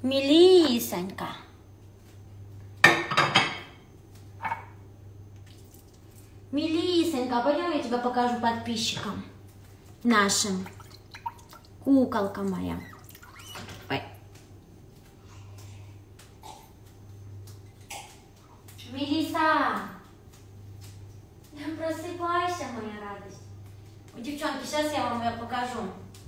Мелисонька. Мелисонька, пойдем я тебя покажу подписчикам нашим. Куколка моя. Ой. Мелиса, просыпайся, моя радость. Девчонки, сейчас я вам ее покажу.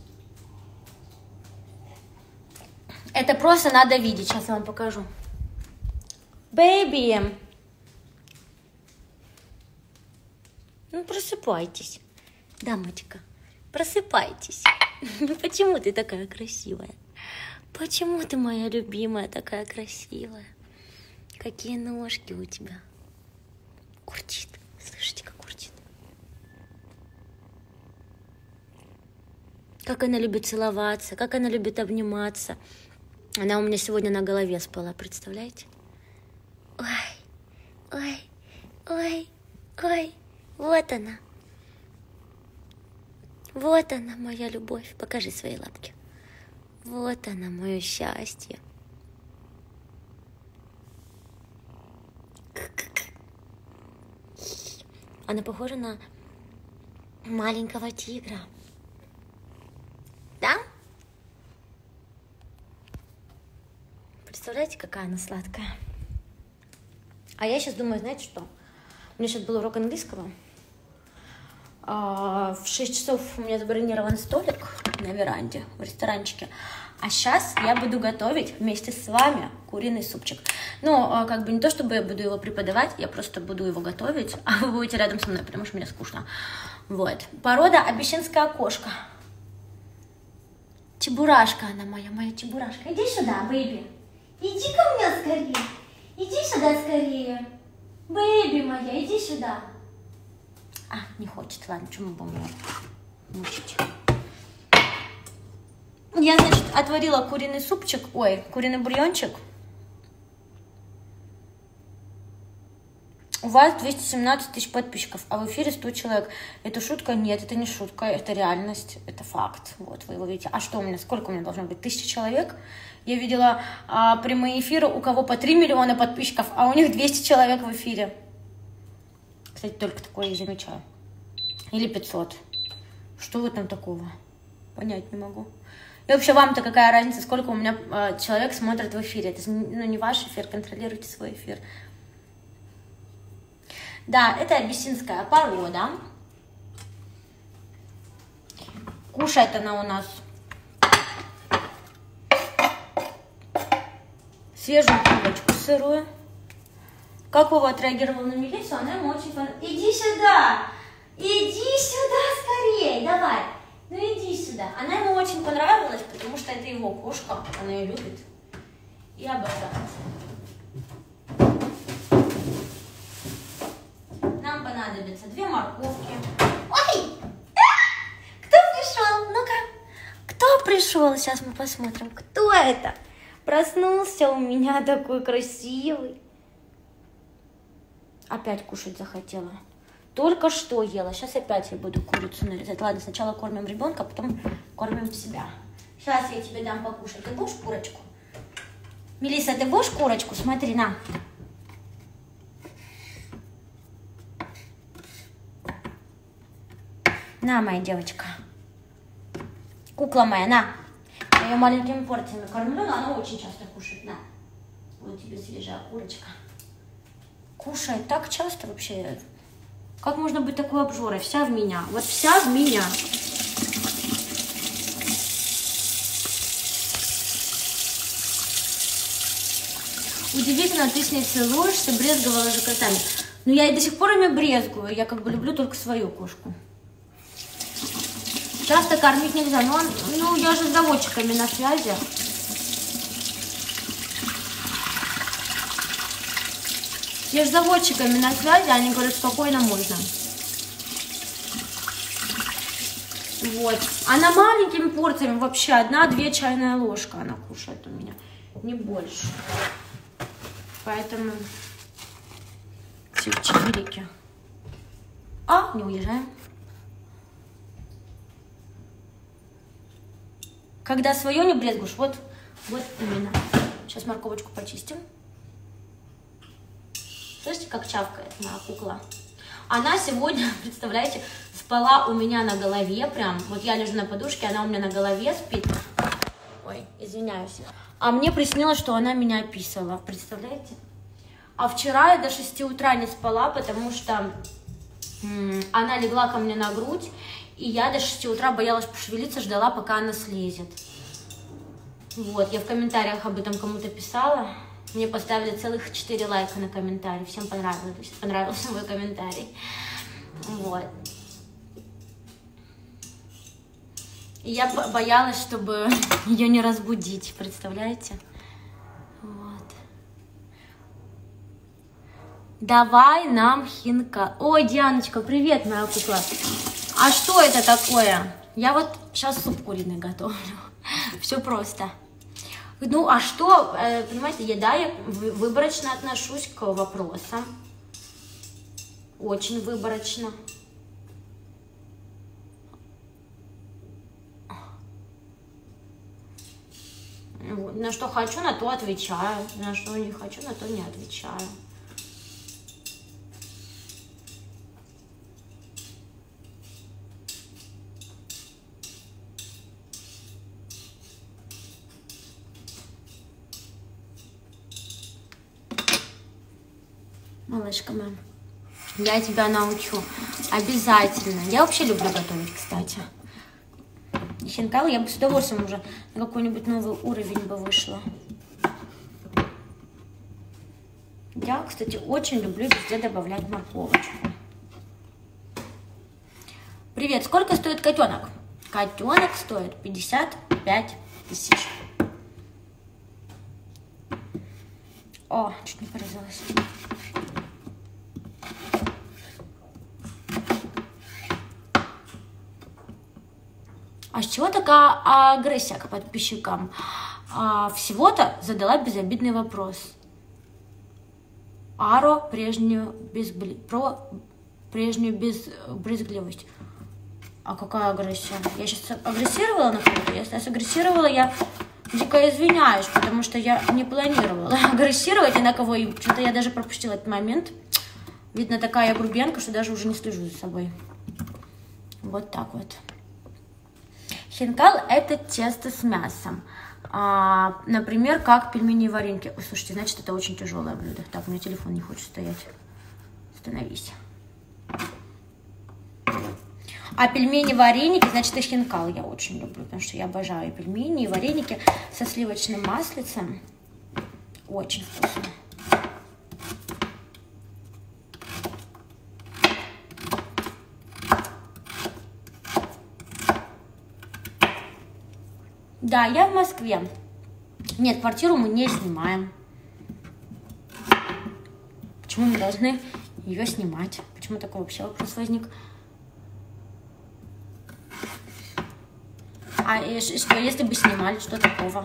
Это просто надо видеть. Сейчас я вам покажу. Бэйби. Ну, просыпайтесь. Дамочка, просыпайтесь. Почему ты такая красивая? Почему ты, моя любимая, такая красивая? Какие ножки у тебя. Урчит. Слышите, как урчит? Как она любит целоваться, как она любит обниматься. Она у меня сегодня на голове спала, представляете? Ой, ой, ой, ой, вот она. Вот она, моя любовь. Покажи свои лапки. Вот она, мое счастье. Она похожа на маленького тигра. Да? Представляете, какая она сладкая? А я сейчас думаю, знаете что? У меня сейчас был урок английского. В 6 часов у меня забронирован столик на веранде в ресторанчике. А сейчас я буду готовить вместе с вами куриный супчик. Ну, как бы не то, чтобы я буду его преподавать, я просто буду его готовить, а вы будете рядом со мной, потому что мне скучно. Вот. Порода абиссинская кошка. Чебурашка она моя чебурашка. Иди сюда, бэйби. Иди ко мне скорее. Иди сюда скорее. Бэйби моя, иди сюда. А, не хочет. Ладно, что мы будем ее мучить? Я, значит, отварила куриный супчик, ой, куриный бульончик. У вас 217 тысяч подписчиков, а в эфире 100 человек. Это шутка? Нет, это не шутка, это реальность, это факт. Вот, вы его видите. А что у меня, сколько у меня должно быть? 1000 человек? Я видела прямые эфиры, у кого по 3 миллиона подписчиков, а у них 200 человек в эфире. Кстати, только такое я замечаю. Или 500. Что в этом такого? Понять не могу. И вообще, вам-то какая разница, сколько у меня человек смотрит в эфире? Это ну, не ваш эфир, контролируйте свой эфир. Да, это абиссинская порода. Кушает она у нас свежую курочку сырую. Как Вова отреагировал на Мелиссу, она ему очень понравилась. Иди сюда! Иди сюда скорее! Давай! Ну иди сюда. Она ему очень понравилась, потому что это его кошка, она ее любит и обожает. Нам понадобится 2 морковки. Ой! Кто пришел? Ну-ка, кто пришел? Сейчас мы посмотрим, кто это. Проснулся у меня такой красивый. Опять кушать захотела. Только что ела. Сейчас опять я буду курицу нарезать. Ладно, сначала кормим ребенка, а потом кормим себя. Сейчас я тебе дам покушать. Ты будешь курочку? Мелисса, ты будешь курочку? Смотри, на. На, моя девочка. Кукла моя, на. Я ее маленькими порциями кормлю, но она очень часто кушает. На. Вот тебе свежая курочка. Кушает так часто вообще. Как можно быть такой обжорой? Вся в меня. Вот вся в меня. Удивительно, ты с ней целуешься, брезговала же котами. Но я и до сих пор ими брезгую. Я как бы люблю только свою кошку. Часто кормить нельзя. Но ну, я же с заводчиками на связи. Я же с заводчиками на связи, они говорят, спокойно можно. Вот. Она маленькими порциями, вообще 1-2 чайная ложка она кушает у меня, не больше. Поэтому чирики. А, не уезжаем. Когда свое не брезгуешь, вот именно. Сейчас морковочку почистим. Слышите, как чавкает моя кукла? Она сегодня, представляете, спала у меня на голове прям. Вот я лежу на подушке, она у меня на голове спит. Ой, извиняюсь. А мне приснилось, что она меня описала, представляете? А вчера я до 6 утра не спала, потому что она легла ко мне на грудь, и я до 6 утра боялась пошевелиться, ждала, пока она слезет. Вот, я в комментариях об этом кому-то писала. Мне поставили целых 4 лайка на комментарий. Всем понравился мой комментарий. Вот. И я боялась, чтобы ее не разбудить, представляете? Вот. Давай нам хинка. Ой, Дианочка, привет, моя кукла. А что это такое? Я вот сейчас суп куриный готовлю. Все просто. Ну, а что, понимаете, я выборочно отношусь к вопросам. Очень выборочно. На что хочу, на то отвечаю. На что не хочу, на то не отвечаю. Малышка моя, я тебя научу. Обязательно. Я вообще люблю готовить, кстати. И хинкал я бы с удовольствием уже на какой-нибудь новый уровень бы вышла. Я, кстати, очень люблю везде добавлять морковочку. Привет, сколько стоит котенок? Котенок стоит 55 тысяч. О, чуть не порезалась. А с чего такая агрессия к подписчикам? Всего-то задала безобидный вопрос. Про прежнюю безбрезгливость. А какая агрессия? Я сейчас агрессировала на кого-то? Если я агрессировала, я дико извиняюсь, потому что я не планировала агрессировать ни на кого. И что-то я даже пропустила этот момент. Видно, такая я грубиянка, что даже уже не слежу за собой. Вот так вот. Хинкал – это тесто с мясом. Например, как пельмени и вареники. Ой, слушайте, значит, это очень тяжелое блюдо. Так, у меня телефон не хочет стоять. Остановись. А пельмени и вареники, значит, и хинкал я очень люблю, потому что я обожаю пельмени и вареники со сливочным маслицем. Очень вкусно. Да, я в Москве. Нет, квартиру мы не снимаем. Почему мы должны ее снимать? Почему такой вообще вопрос возник? А что, если бы снимали, что такого?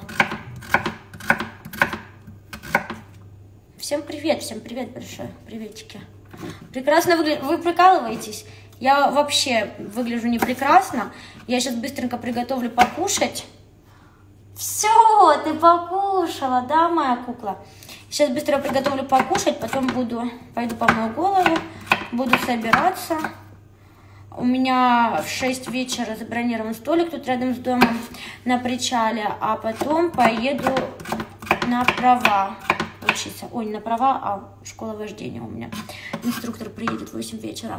Всем привет большой, приветики. Прекрасно выглядите, вы прикалываетесь? Я вообще выгляжу не прекрасно. Я сейчас быстренько приготовлю покушать. Все, ты покушала, да, моя кукла? Сейчас быстро приготовлю покушать, потом пойду помою голову, буду собираться. У меня в 6 вечера забронирован столик тут рядом с домом на причале, а потом поеду на права учиться. Ой, не на права, а школа вождения у меня. Инструктор приедет в 8 вечера.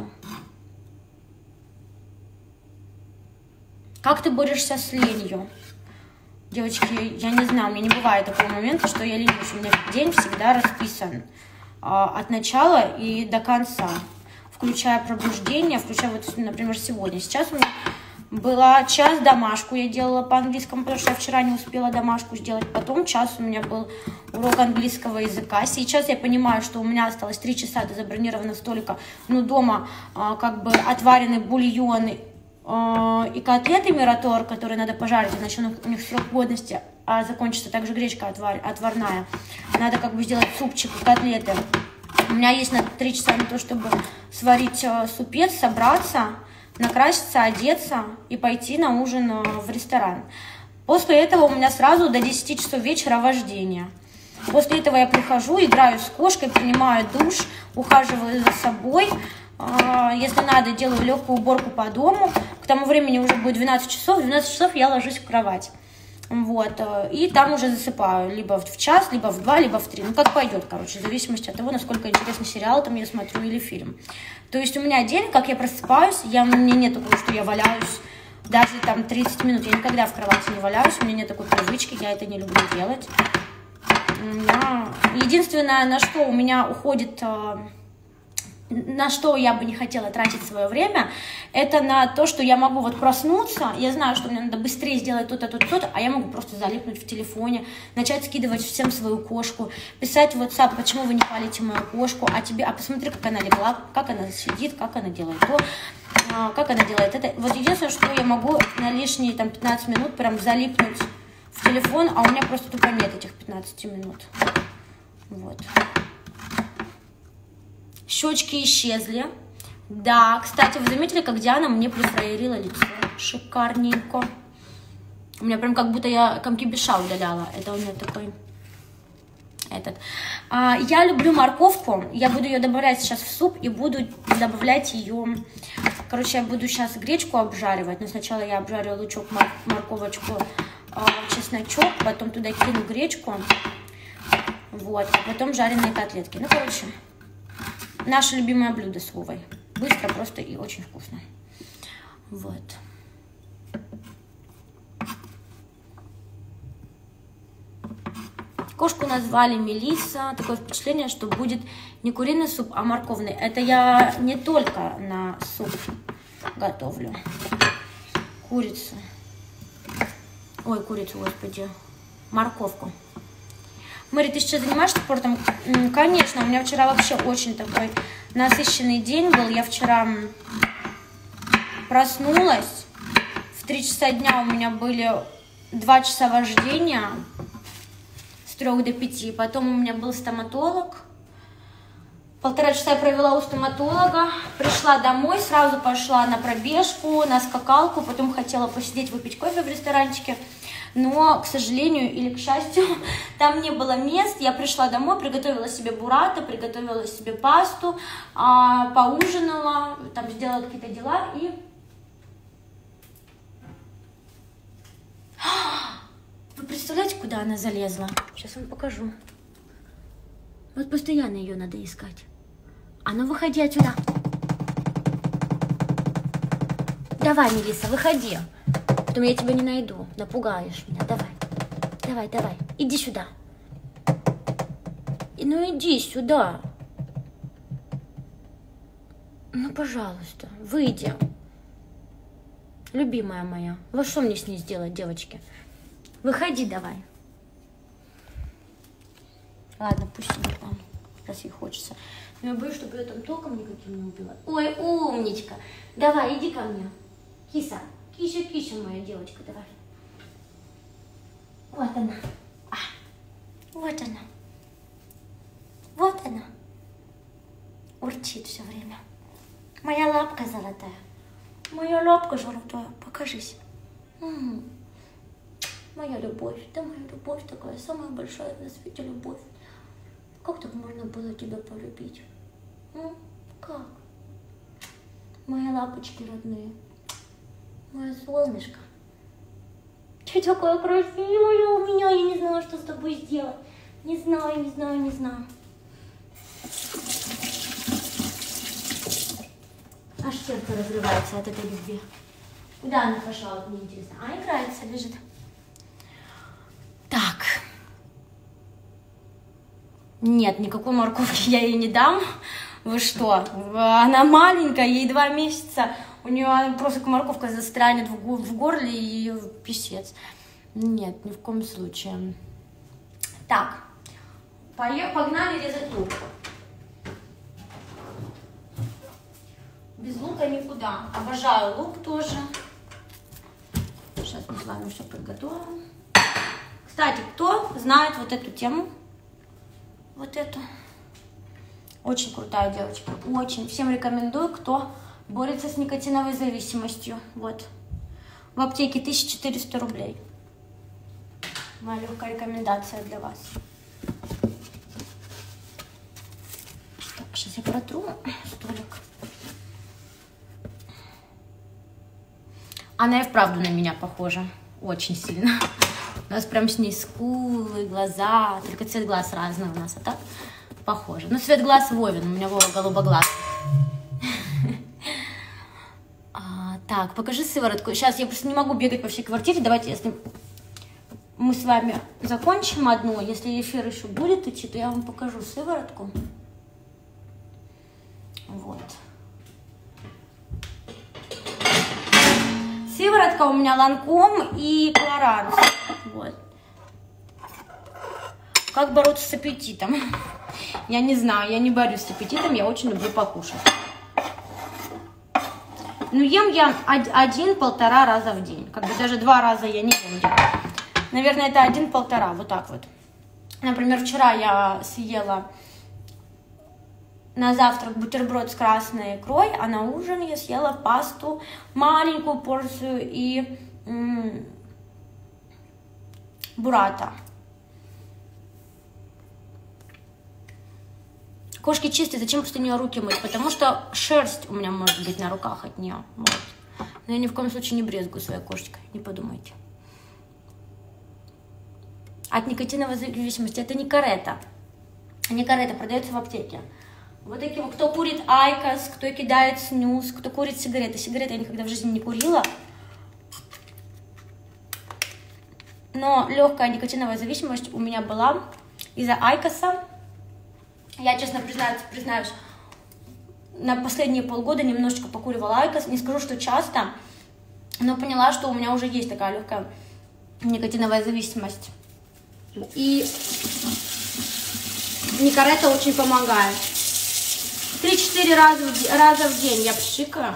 Как ты борешься с ленью? Девочки, я не знаю, у меня не бывает такого момента, что я ленюсь. У меня день всегда расписан от начала и до конца, включая пробуждение, включая вот, например, сегодня. Сейчас у меня была час домашку, я делала по английскому, потому что я вчера не успела домашку сделать. Потом час у меня был урок английского языка. Сейчас я понимаю, что у меня осталось 3 часа до забронированного столика, но дома как бы отваренный бульон и котлеты мираторг, которые надо пожарить, иначе у них срок годности, а закончится также гречка отварная. Надо как бы сделать супчик и котлеты. У меня есть на 3 часа на то, чтобы сварить супец, собраться, накраситься, одеться и пойти на ужин в ресторан. После этого у меня сразу до 10 часов вечера вождение. После этого я прихожу, играю с кошкой, принимаю душ, ухаживаю за собой. Если надо, делаю легкую уборку по дому. К тому времени уже будет 12 часов. В 12 часов я ложусь в кровать. Вот. И там уже засыпаю. Либо в час, либо в 2, либо в 3. Ну, как пойдет, короче, в зависимости от того, насколько интересный сериал там я смотрю или фильм. То есть у меня день, как я просыпаюсь, мне нет такого, что я валяюсь даже там 30 минут. Я никогда в кровати не валяюсь, у меня нет такой привычки, я это не люблю делать. Единственное, на что у меня уходит... на что я бы не хотела тратить свое время, это на то, что я могу вот проснуться, я знаю, что мне надо быстрее сделать то-то, то-то, то-то, а я могу просто залипнуть в телефоне, начать скидывать всем свою кошку, писать в WhatsApp, почему вы не палите мою кошку, а посмотри, как она легла, как она сидит, как она делает то, как она делает это. Вот единственное, что я могу на лишние там 15 минут прям залипнуть в телефон, а у меня просто тупо нет этих 15 минут. Вот. Щечки исчезли. Да, кстати, вы заметили, как Диана мне прифраерила лицо? Шикарненько. У меня прям как будто я комкибиша удаляла. Это у меня такой... Я люблю морковку. Я буду ее добавлять сейчас в суп и буду добавлять ее... Короче, я буду сейчас гречку обжаривать. Но сначала я обжарю лучок, морковочку, чесночок. Потом туда кину гречку. Вот. А потом жареные котлетки. Ну, короче... Наше любимое блюдо с Вовой. Быстро, просто и очень вкусно. Вот. Кошку назвали Мелисса. Такое впечатление, что будет не куриный суп, а морковный. Это я не только на суп готовлю. Курицу. Ой, курицу, господи. Морковку. Мэри, ты сейчас занимаешься спортом? Конечно, у меня вчера вообще очень такой насыщенный день был. Я вчера проснулась. В 3 часа дня у меня были 2 часа вождения. С 3 до 5. Потом у меня был стоматолог. 1,5 часа я провела у стоматолога. Пришла домой, сразу пошла на пробежку, на скакалку. Потом хотела посидеть, выпить кофе в ресторанчике. Но, к сожалению или к счастью, там не было мест. Я пришла домой, приготовила себе буррато, приготовила себе пасту, поужинала, там сделала какие-то дела и... Вы представляете, куда она залезла? Сейчас вам покажу. Вот постоянно ее надо искать. А ну выходи отсюда. Давай, Мелисса, выходи. Потом я тебя не найду. Напугаешь меня. Давай. Давай, давай. Иди сюда. Ну иди сюда. Ну, пожалуйста, выйди. Любимая моя. Вот что мне с ней сделать, девочки? Выходи давай. Ладно, пусть сидит там, раз ей хочется. Но я боюсь, чтобы ее там током никаким не убила. Ой, умничка. Давай, иди ко мне. Киса. Кися, кися, моя девочка, давай. Вот она. Вот она. Вот она. Урчит все время. Моя лапка золотая. Моя лапка золотая. Покажись. Моя любовь. Да, моя любовь такая. Самая большая на свете любовь. Как так можно было тебя полюбить? Как? Мои лапочки родные. Мое солнышко. Ты такая красивая у меня. Я не знаю, что с тобой сделать. Не знаю, не знаю, не знаю. Аж сердце разрывается от этой любви. Куда она пошла, вот мне интересно. Играется, лежит. Так. Нет, никакой морковки я ей не дам. Вы что? Она маленькая, ей 2 месяца. У нее просто морковка застрянет в горле и писец. Нет, ни в коем случае. Так. Погнали резать лук. Без лука никуда. Обожаю лук тоже. Сейчас мы с вами все подготовим. Кстати, кто знает вот эту тему? Вот эту. Очень крутая девочка. Очень. Всем рекомендую, кто борется с никотиновой зависимостью. Вот. В аптеке 1400 рублей. Моя легкая рекомендация для вас. протру столик. Она и вправду на меня похожа. Очень сильно. У нас прям с ней скулы, глаза. Только цвет глаз разный у нас, а так похоже. Ну, цвет глаз Вовин. У меня Вова голубоглаз. Так, покажи сыворотку. Сейчас я просто не могу бегать по всей квартире. Давайте, если мы с вами закончим одну, если эфир еще будет идти, то я вам покажу сыворотку. Вот. Сыворотка у меня Ланком и Клоранс. Вот. Как бороться с аппетитом? Я не знаю, я не борюсь с аппетитом, я очень люблю покушать. Ну, ем я 1-1,5 раза в день. Как бы даже 2 раза я не ем. Наверное, это 1-1,5, вот так вот. Например, вчера я съела на завтрак бутерброд с красной икрой, а на ужин я съела пасту, маленькую порцию и бурата. Кошки чистые, зачем просто нее руки мыть? Потому что шерсть у меня может быть на руках от нее. Вот. Но я ни в коем случае не брезгую своей кошечкой, не подумайте. От никотиновой зависимости это не карета. Не карета, продается в аптеке. Вот такие вот, кто курит айкос, кто кидает снюс, кто курит сигареты. Сигареты я никогда в жизни не курила. Но легкая никотиновая зависимость у меня была из-за айкоса. Я, честно признаюсь, на последние полгода немножечко покуривала айкос. Не скажу, что часто, но поняла, что у меня уже есть такая легкая никотиновая зависимость. И никарета очень помогает. 3-4 раза в день я пшикаю.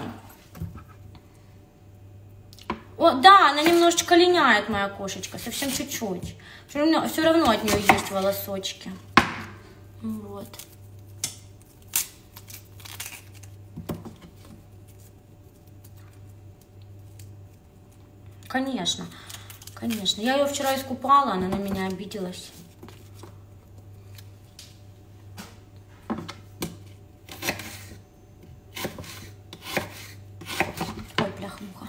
О, да, она немножечко линяет, моя кошечка, совсем чуть-чуть. Все равно от нее есть волосочки. Вот. Конечно, конечно. Я ее вчера искупала, она на меня обиделась. Ой, бляха-муха.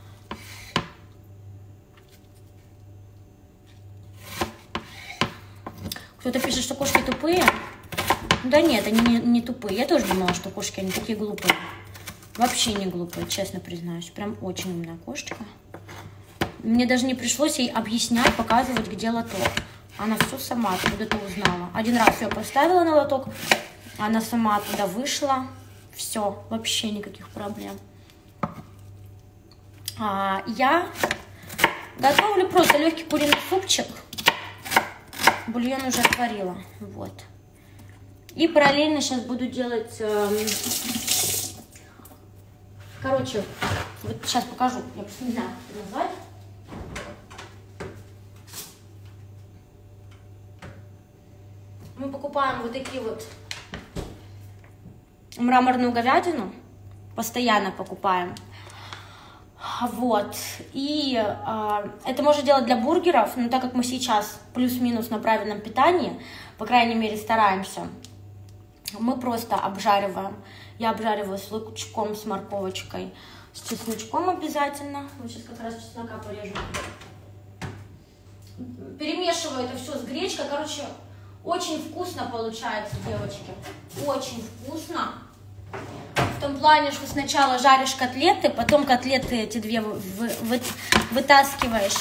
Кто-то пишет, что кошки тупые. Да нет, они не тупые. Я тоже думала, что кошки, они такие глупые. Вообще не глупые, честно признаюсь. Прям очень умная кошечка. Мне даже не пришлось ей объяснять, показывать, где лоток. Она все сама откуда-то узнала. Один раз я поставила на лоток, она сама оттуда вышла. Все, вообще никаких проблем. Я готовлю просто легкий куриный супчик. Бульон уже отварила. Вот. И параллельно сейчас буду делать... Короче, вот сейчас покажу. Я просто не знаю, как это назвать. Мы покупаем вот такие вот мраморную говядину. Постоянно покупаем. Вот. И это можно делать для бургеров, но так как мы сейчас плюс-минус на правильном питании, по крайней мере стараемся, мы просто обжариваем. Я обжариваю с лучком, с морковочкой, с чесночком обязательно. Вот сейчас как раз чеснока порежу. Перемешиваю это все с гречкой. Короче, очень вкусно получается, девочки. Очень вкусно. В том плане, что сначала жаришь котлеты, потом котлеты эти две вытаскиваешь.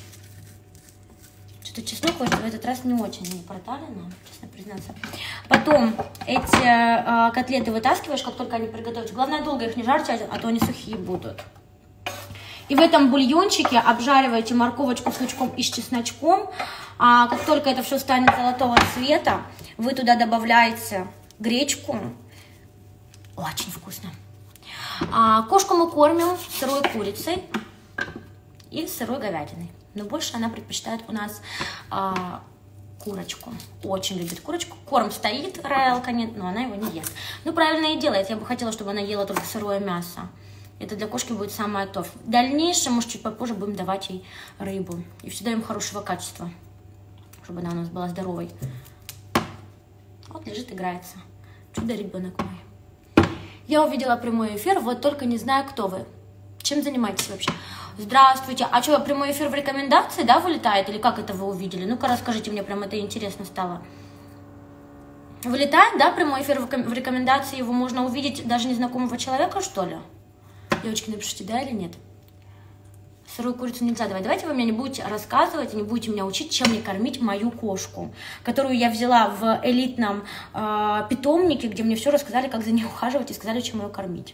Что-то чеснок в этот раз не очень проталено, честно признаться. Потом эти котлеты вытаскиваешь, как только они приготовятся. Главное, долго их не жарьте, а то они сухие будут. И в этом бульончике обжариваете морковочку с лучком и с чесночком. А как только это все станет золотого цвета, вы туда добавляете гречку. Очень вкусно. Кошку мы кормим сырой курицей и сырой говядиной. Но больше она предпочитает у нас курочку. Очень любит курочку. Корм стоит, роялка нет, но она его не ест. Ну, правильно и делает. Я бы хотела, чтобы она ела только сырое мясо. Это для кошки будет самое то. В дальнейшем, может, чуть попозже будем давать ей рыбу. И всегда им хорошего качества, чтобы она у нас была здоровой. Вот лежит, играется. Чудо-ребенок мой. Я увидела прямой эфир, вот только не знаю, кто вы. Чем занимаетесь вообще? Здравствуйте. А что, прямой эфир в рекомендации, да, вылетает? Или как это вы увидели? Ну-ка, расскажите мне, прям это интересно стало. Вылетает, да, прямой эфир в рекомендации? Его можно увидеть даже незнакомого человека, что ли? Девочки, напишите, да или нет? Сырую курицу нельзя давать. Давайте вы мне не будете рассказывать и не будете меня учить, чем мне кормить мою кошку, которую я взяла в элитном питомнике, где мне все рассказали, как за ней ухаживать, и сказали, чем ее кормить.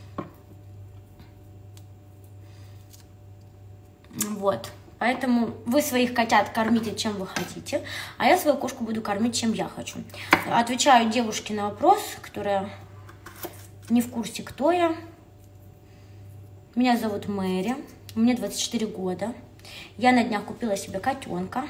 Вот. Поэтому вы своих котят кормите, чем вы хотите, а я свою кошку буду кормить, чем я хочу. Отвечаю девушке на вопрос, которая не в курсе, кто я. Меня зовут Мэри. Мне 24 года. Я на днях купила себе котенка.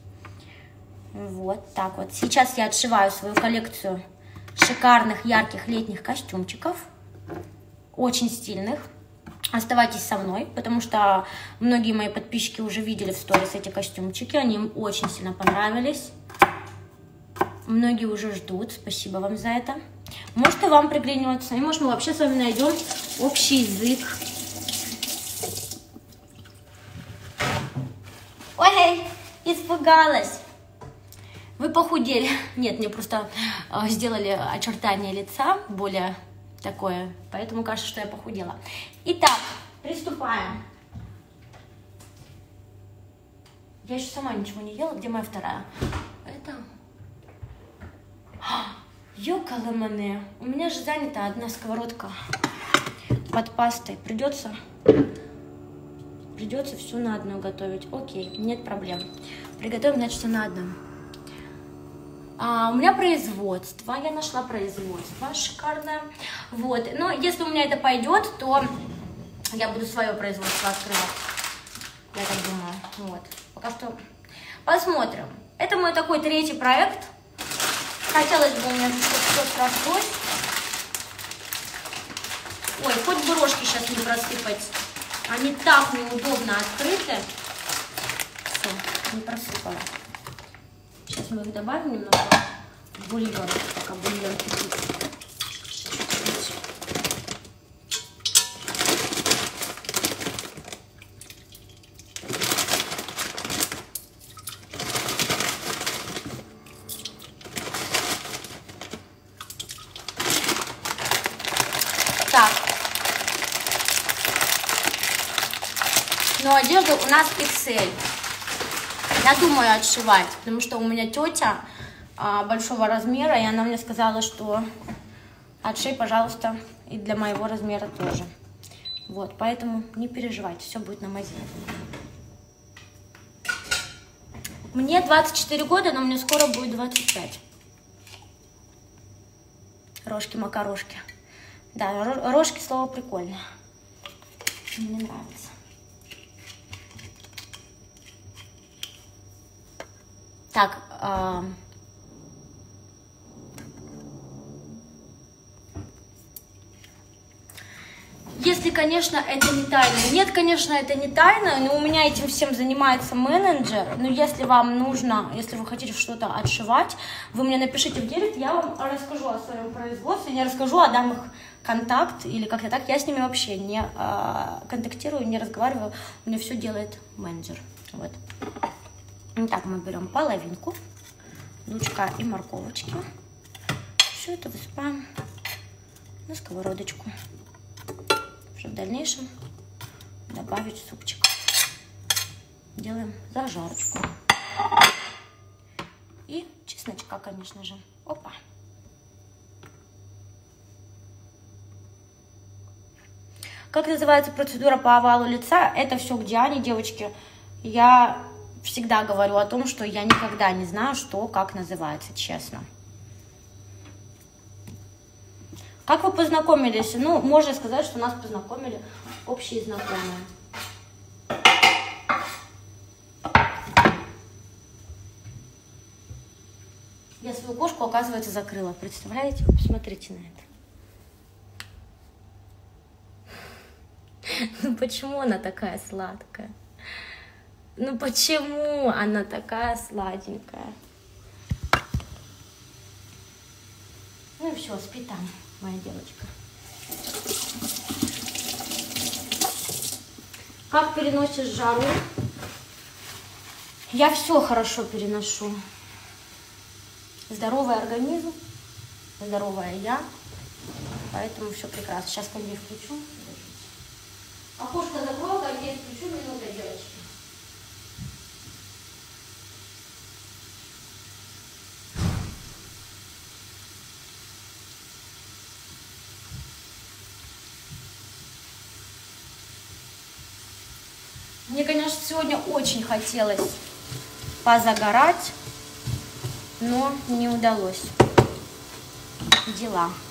Вот так вот. Сейчас я отшиваю свою коллекцию шикарных, ярких летних костюмчиков. Очень стильных. Оставайтесь со мной, потому что многие мои подписчики уже видели в сторис эти костюмчики. Они им очень сильно понравились. Многие уже ждут. Спасибо вам за это. Может, и вам приглянется. И может, мы вообще с вами найдем общий язык. Ой, испугалась. Вы похудели. Нет, мне просто сделали очертание лица более такое, поэтому кажется, что я похудела. Итак, приступаем. Я еще сама ничего не ела. Где моя вторая? Это... Ёкаламане. У меня же занята одна сковородка под пастой. Придется все на одну готовить. Окей, нет проблем. Приготовим, значит, все на одном. У меня производство. Я нашла производство шикарное. Вот. Но если у меня это пойдет, то я буду свое производство открывать. Я так думаю. Вот. Пока что посмотрим. Это мой такой третий проект. Хотелось бы у меня что-то срослось. Ой, хоть бы рожки сейчас не просыпать. Они так неудобно открыты. Все, не просыпала. Сейчас мы их добавим немного в бульон, пока бульон кипит. Так. Но одежда у нас XL. Я думаю отшивать, потому что у меня тетя большого размера, и она мне сказала, что отшей, пожалуйста, и для моего размера тоже. Вот, поэтому не переживайте, все будет на мази. Мне 24 года, но мне скоро будет 25. Рожки-макарошки. Да, рожки слово прикольное. Мне нравится. Так, если, конечно, это не тайна. Нет, конечно, это не тайна, но у меня этим всем занимается менеджер. Но если вам нужно, если вы хотите что-то отшивать, вы мне напишите в директ, я вам расскажу о своем производстве, не расскажу, а дам их контакт или как-то так. Я с ними вообще не контактирую, не разговариваю. У меня все делает менеджер. Вот. Итак, мы берем половинку лучка и морковочки. Все это высыпаем на сковородочку, чтобы в дальнейшем добавить супчик. Делаем зажарочку. И чесночка, конечно же. Опа. Как называется процедура по овалу лица? Это все к Диане, девочки. Я всегда говорю о том, что я никогда не знаю, что, как называется, честно. Как вы познакомились? Ну, можно сказать, что нас познакомили общие знакомые. Я свою кошку, оказывается, закрыла. Представляете? Посмотрите на это. Ну, почему она такая сладкая? Ну, почему она такая сладенькая? Ну, все, спи там, моя девочка. Как переносишь жару? Я все хорошо переношу. Здоровый организм, здоровая я, поэтому все прекрасно. Сейчас кондей включу. Окошко закрою, кондей включу, минута, девочки. Мне, конечно, сегодня очень хотелось позагорать, но не удалось. Дела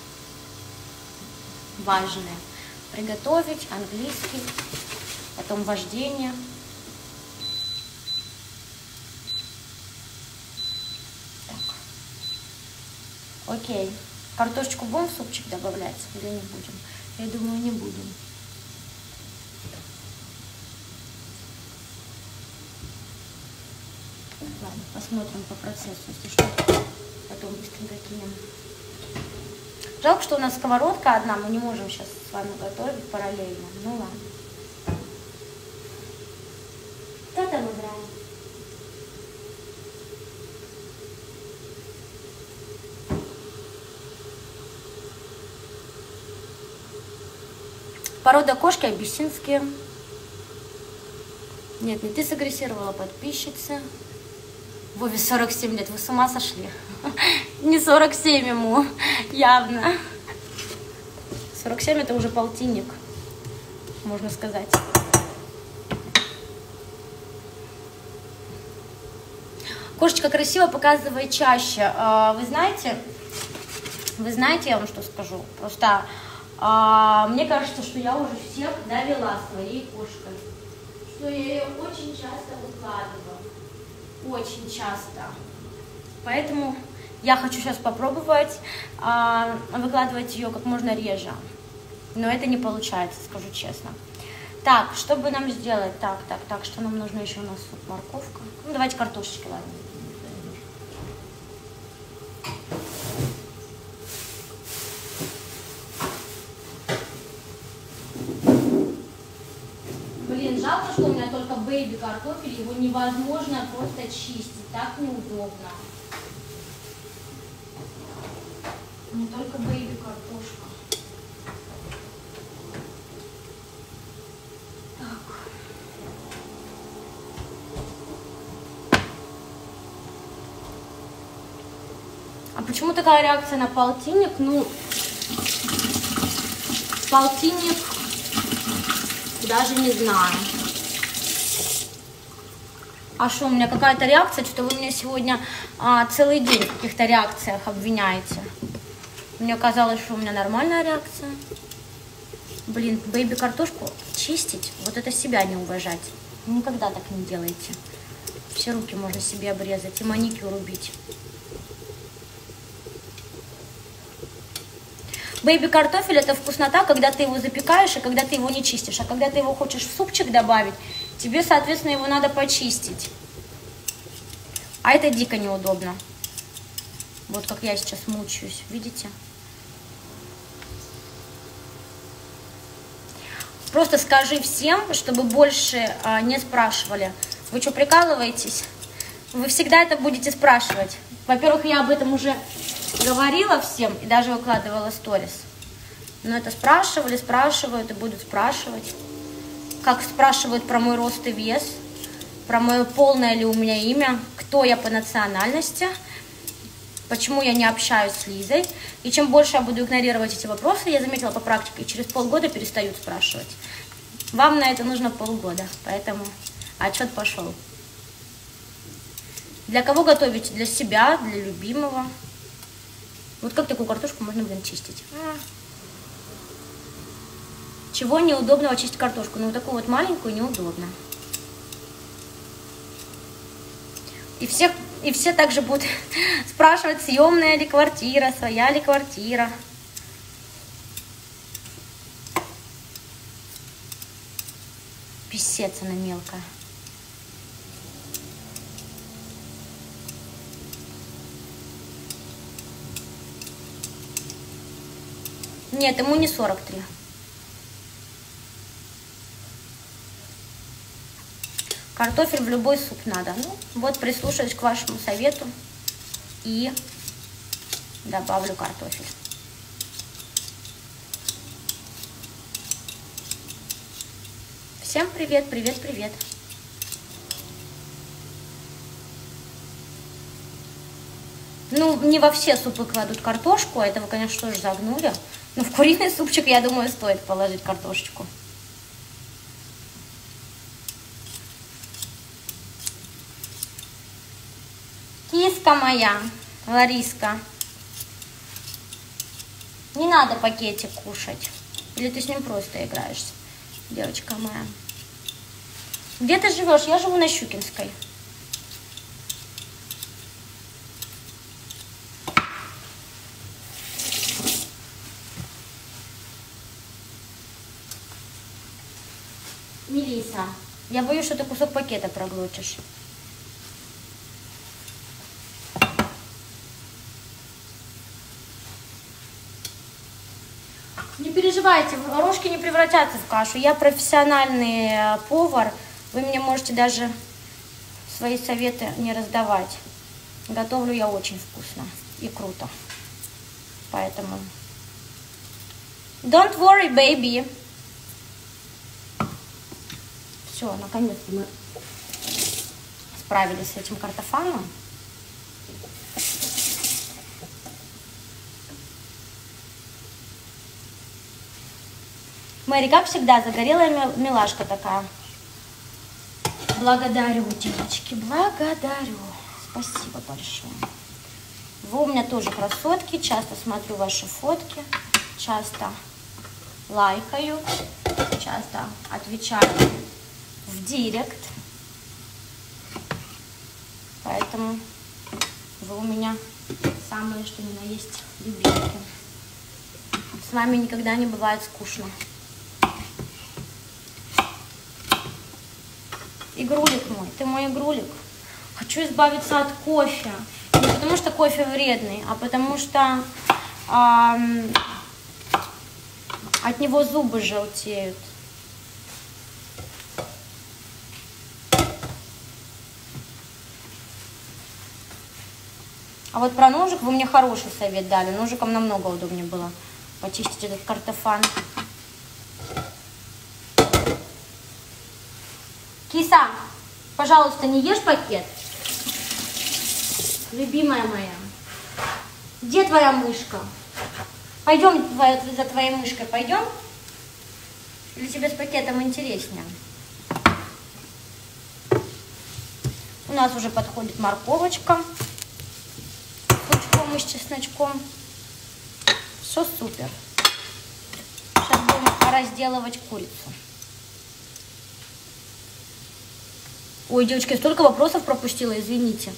важные. Приготовить английский, потом вождение. Так. Окей. Картошечку будем в супчик добавлять или не будем? Я думаю, не будем. Ладно, посмотрим по процессу, если что, потом быстренько кинем. Жалко, что у нас сковородка одна, мы не можем сейчас с вами готовить параллельно. Ну ладно. Кто там играет? Порода кошки абиссинские. Нет, не ты сагрессировала, подписчица. Вове 47 лет, вы с ума сошли? Не 47 ему, явно. 47 это уже полтинник, можно сказать. Кошечка красиво показывает чаще. Вы знаете, я вам что скажу? Просто мне кажется, что я уже всех довела своей кошкой. Что я ее очень часто выкладываю. Очень часто. Поэтому я хочу сейчас попробовать выкладывать ее как можно реже. Но это не получается, скажу честно. Так, что бы нам сделать? Так, что нам нужно еще? У нас суп, морковка. Ну, давайте картошечки, ладно. Блин, жалко, что у меня только бэйби картофель, его невозможно просто чистить, так неудобно. Не только бэйби картошка. Так. А почему такая реакция на полтинник? Ну, полтинник даже не знаю. А что, у меня какая-то реакция? Что вы меня сегодня целый день в каких-то реакциях обвиняете? Мне казалось, что у меня нормальная реакция. Блин, бэйби картошку чистить, вот это себя не уважать. Никогда так не делайте. Все руки можно себе обрезать и маникюр убить. Бэйби картофель это вкуснота, когда ты его запекаешь и когда ты его не чистишь. А когда ты его хочешь в супчик добавить, тебе, соответственно, его надо почистить. А это дико неудобно. Вот как я сейчас мучаюсь, видите? Просто скажи всем, чтобы больше не спрашивали. Вы что, прикалываетесь? Вы всегда это будете спрашивать. Во-первых, я об этом уже говорила всем и даже выкладывала сторис. Но это спрашивали, спрашивают и будут спрашивать. Как спрашивают про мой рост и вес, про мое полное ли у меня имя, кто я по национальности, почему я не общаюсь с Лизой. И чем больше я буду игнорировать эти вопросы, я заметила по практике, через полгода перестают спрашивать. Вам на это нужно полгода, поэтому отчет пошел. Для кого готовите? Для себя, для любимого. Вот как такую картошку можно, блин, чистить? Чего неудобного чистить картошку? Ну, вот такую вот маленькую неудобно. И все также будут спрашивать, съемная ли квартира, своя ли квартира. Писец она мелкая. Нет, ему не 43. Картофель в любой суп надо. Ну, вот прислушаюсь к вашему совету и добавлю картофель. Всем привет, привет, привет. Ну, не во все супы кладут картошку, а этого, конечно, тоже загнули. Но в куриный супчик, я думаю, стоит положить картошечку. Киска моя, Лариска. Не надо пакетик кушать. Или ты с ним просто играешься, девочка моя. Где ты живешь? Я живу на Щукинской. Мелисса, я боюсь, что ты кусок пакета проглотишь. Не переживайте, рожки не превратятся в кашу. Я профессиональный повар. Вы мне можете даже свои советы не раздавать. Готовлю я очень вкусно и круто. Поэтому... Don't worry, baby. Все, наконец-то мы справились с этим картофаном. Мэри, как всегда, загорелая милашка такая. Благодарю, девочки, благодарю. Спасибо большое. Вы у меня тоже красотки. Часто смотрю ваши фотки. Часто лайкаю. Часто отвечаю в директ. Поэтому вы у меня самые, что ни на есть, любимки. С вами никогда не бывает скучно. Игрулик мой, ты мой игрулик. Хочу избавиться от кофе. Не потому что кофе вредный, а потому что от него зубы желтеют. А вот про ножик вы мне хороший совет дали. Ножиком намного удобнее было почистить этот картофан. Киса, пожалуйста, не ешь пакет. Любимая моя. Где твоя мышка? Пойдем за твоей мышкой, пойдем? Или тебе с пакетом интереснее? У нас уже подходит морковочка с лучком и с чесночком. Все супер. Сейчас будем разделывать курицу. Ой, девочки, я столько вопросов пропустила, извините.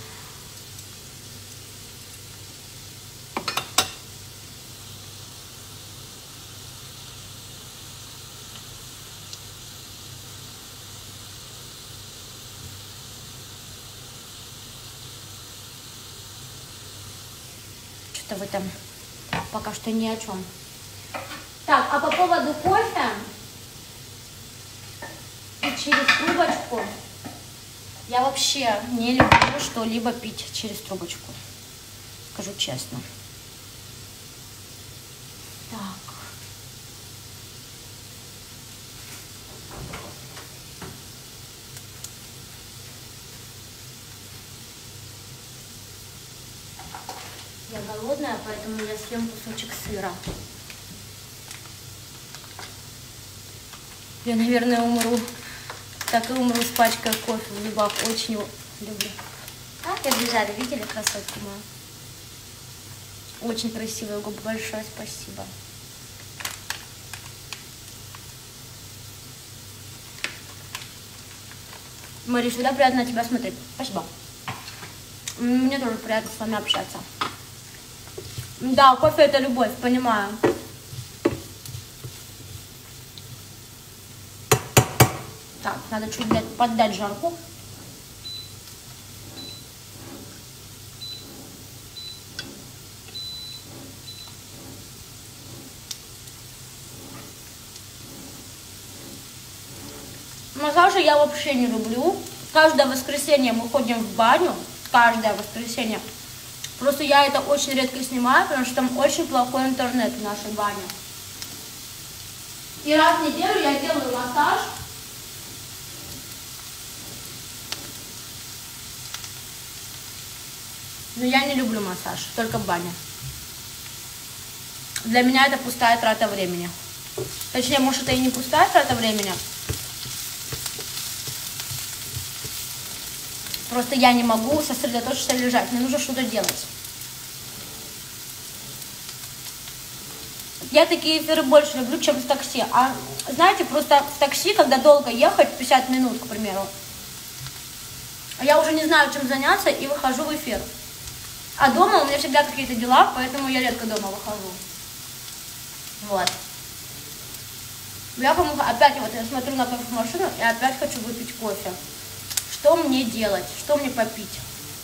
Что-то вы там пока что ни о чем. Так, а по поводу кофе и через трубочку... Я вообще не люблю что-либо пить через трубочку, скажу честно. Так. Я голодная, поэтому я съем кусочек сыра. Я, наверное, умру. Так и умру с пачкой кофе в зубах. Очень его люблю. А, побежали, видели красотку мою? Очень красивые губы. Большое спасибо. Мариш, всегда приятно тебя смотреть. Спасибо. Мне тоже приятно с вами общаться. Да, кофе это любовь, понимаю. Так, надо чуть поддать жарку. Массажи я вообще не люблю. Каждое воскресенье мы ходим в баню. Каждое воскресенье. Просто я это очень редко снимаю, потому что там очень плохой интернет в нашей бане. И раз в неделю я делаю массаж. Но я не люблю массаж, только в бане. Для меня это пустая трата времени. Точнее, может, это и не пустая трата времени. Просто я не могу сосредоточиться и лежать. Мне нужно что-то делать. Я такие эфиры больше люблю, чем в такси. А знаете, просто в такси, когда долго ехать, 50 минут, к примеру, я уже не знаю, чем заняться и выхожу в эфир. А дома у меня всегда какие-то дела, поэтому я редко дома выхожу. Вот. Я опять вот я смотрю на кофемашину и опять хочу выпить кофе. Что мне делать? Что мне попить?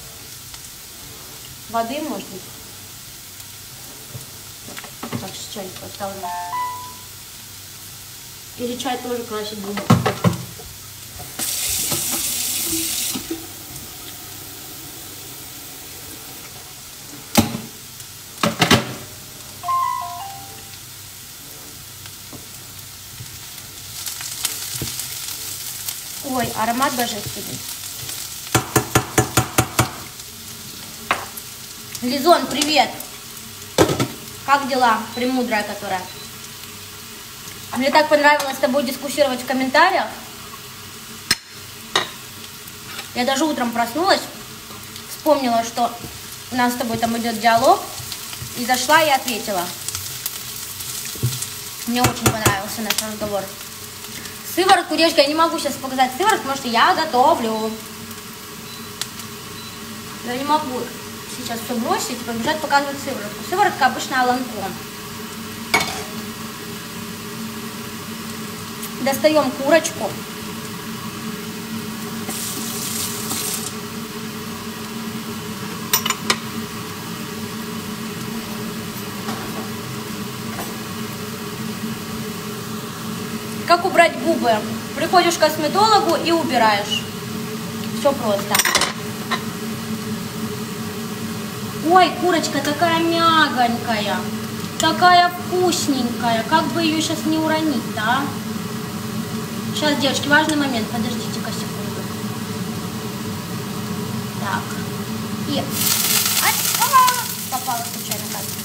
Воды, может быть? Так, сейчас чай поставлю. Или чай тоже красить буду. Ой, аромат божественный. Лизон, привет! Как дела, премудрая которая? Мне так понравилось с тобой дискуссировать в комментариях. Я даже утром проснулась, вспомнила, что у нас с тобой там идет диалог, и зашла и ответила. Мне очень понравился наш разговор. Сыворотку, девочки, я не могу сейчас показать сыворотку, потому что я готовлю. Я не могу сейчас все бросить и побежать показывать сыворотку. Сыворотка обычно Аланком. Достаем курочку. Как убрать губы? Приходишь к косметологу и убираешь. Все просто. Ой, курочка такая мягонькая, такая вкусненькая. Как бы ее сейчас не уронить-то, а? Сейчас, девочки, важный момент. Подождите-ка секунду. Так. И... Попала случайно, кажется.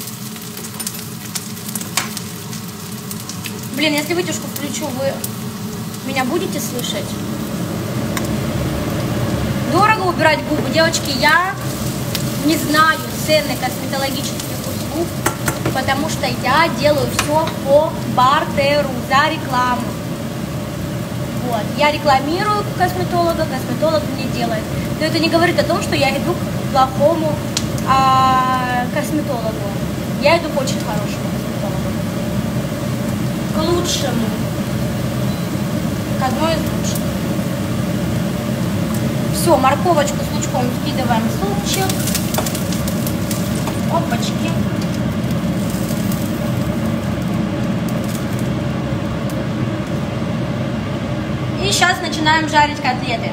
Блин, если вытяжку включу, вы меня будете слышать? Дорого убирать губы. Девочки, я не знаю цены косметологических услуг, потому что я делаю все по бартеру, за рекламу. Вот. Я рекламирую косметолога, косметолог мне делает. Но это не говорит о том, что я иду к плохому косметологу. Я иду к очень хорошему косметологу. К лучшему. К одной из лучших. Все, морковочку с лучком скидываем в супчик. Опачки. И сейчас начинаем жарить котлеты.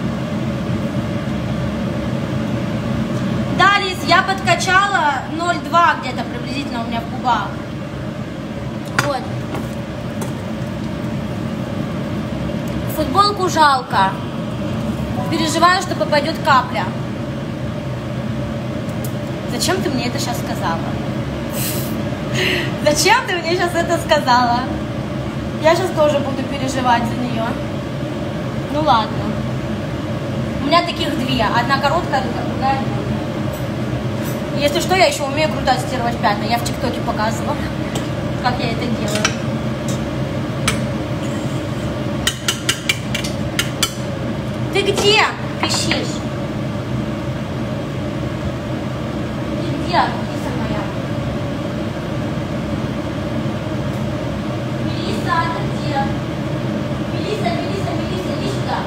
Да, Лиз, я подкачала 0,2 где-то приблизительно у меня в губах. Вот. Футболку жалко. Переживаю, что попадет капля. Зачем ты мне это сейчас сказала? Зачем ты мне сейчас это сказала? Я сейчас тоже буду переживать за нее. Ну ладно. У меня таких две. Одна короткая, другая длинная. Если что, я еще умею круто отстирывать пятна. Я в ТикТоке показывала, как я это делаю. Ты где пищишь? Ты где, Мелисса моя? Мелисса, ты где? Мелисса, иди сюда.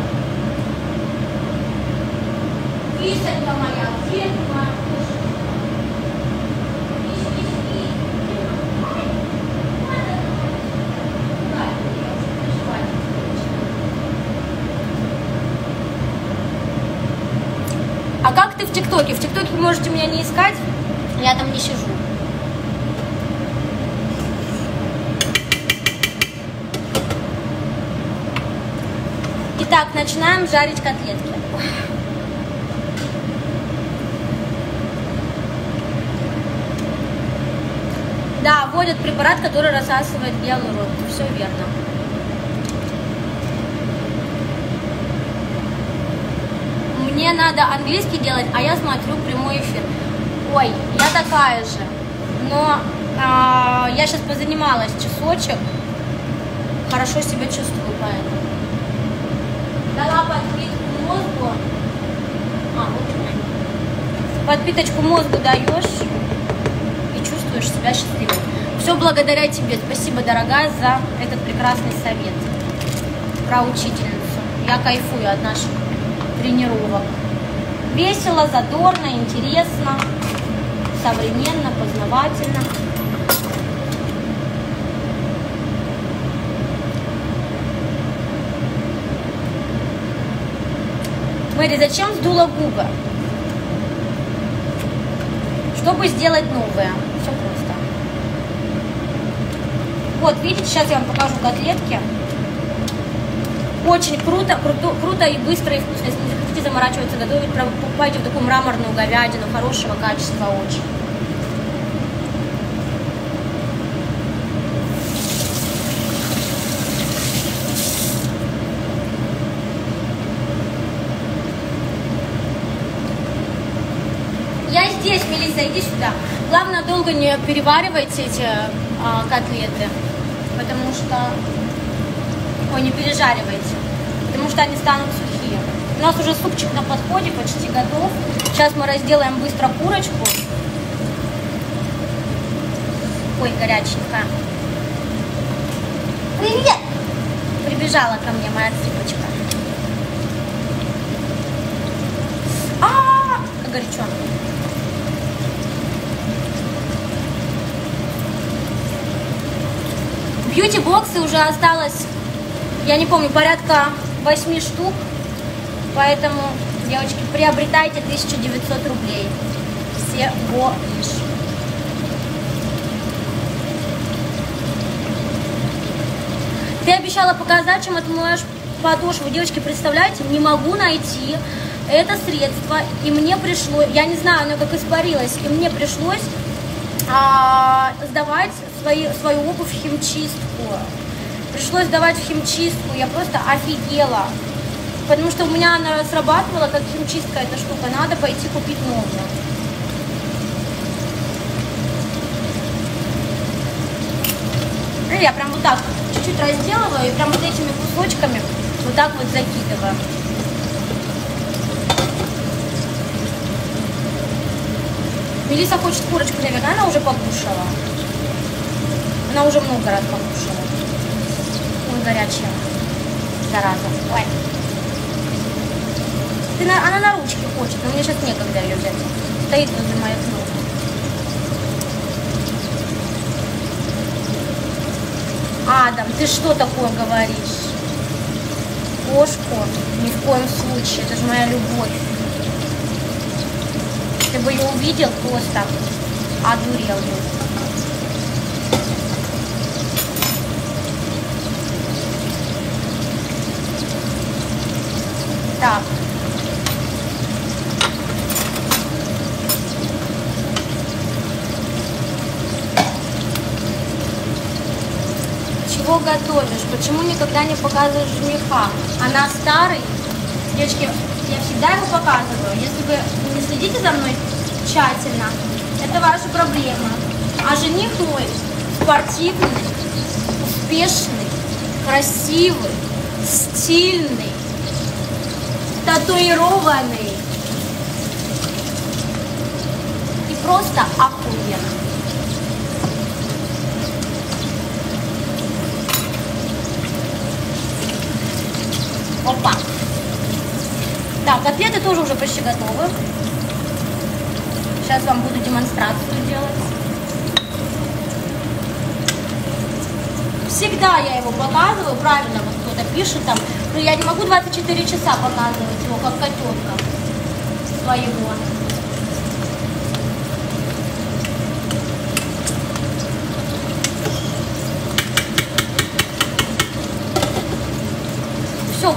Кисонька моя, где ты, моя кошка? ТикТоке. В ТикТоке вы можете меня не искать, я там не сижу. Итак, начинаем жарить котлетки. Да, вводят препарат, который рассасывает гиалурон. Все верно. Мне надо английский делать, а я смотрю прямой эфир. Ой, я такая же. Но я сейчас позанималась часочек. Хорошо себя чувствую поэтому. Дала подпитку мозгу. Подпиточку мозгу даешь и чувствуешь себя счастливой. Все благодаря тебе. Спасибо, дорогая, за этот прекрасный совет про учительницу. Я кайфую от наших тренировок. Весело, задорно, интересно, современно, познавательно. Мэри, зачем сдула губы? Чтобы сделать новое. Все просто. Вот, видите, сейчас я вам покажу котлетки. Очень круто и быстро и вкусно. Если не хотите заморачиваться, готовить, покупайте в такую мраморную говядину, хорошего качества очень. Я здесь, Мелисса, иди сюда. Главное, долго не переваривайте эти котлеты, потому что... Ой, не пережаривайте, потому что они станут сухие. У нас уже супчик на подходе, почти готов. Сейчас мы разделаем быстро курочку. Ой, горяченькая. Привет! Прибежала ко мне моя цыпочка. Как горячо. Бьюти-боксы уже осталось, я не помню, порядка 8 штук. Поэтому, девочки, приобретайте 1900 рублей. Всего лишь. Ты обещала показать, чем отмоешь подошву. Девочки, представляете, не могу найти это средство. И мне пришлось, я не знаю, оно как испарилось, и мне пришлось сдавать свою обувь в химчистку. Пришлось сдавать в химчистку. Я просто офигела. Потому что у меня она срабатывала как химчистка эта штука. Надо пойти купить новую. И я прям вот так чуть-чуть разделываю и прям вот этими кусочками вот так вот закидываю. Мелисса хочет курочку, наверное, она уже покушала. Она уже много раз покушала. Ой, горячая. Зараза. Ой. Она на ручке хочет, но мне сейчас некогда ее взять. Стоит возле моих ног. Адам, ты что такое говоришь? Кошку? Ни в коем случае, это же моя любовь. Ты бы ее увидел, просто одурел бы. Так. Чего готовишь? Почему никогда не показываешь жениха? Она старый? Девочки, я всегда его показываю. Если вы не следите за мной тщательно, это ваша проблема. А жених мой спортивный, успешный, красивый, стильный, татуированный и просто охуенный. Опа! Так, котлеты тоже уже почти готовы. Сейчас вам буду демонстрацию делать. Всегда я его показываю, правильно, вот кто-то пишет там, но я не могу 24 часа показывать его, как котенка своего.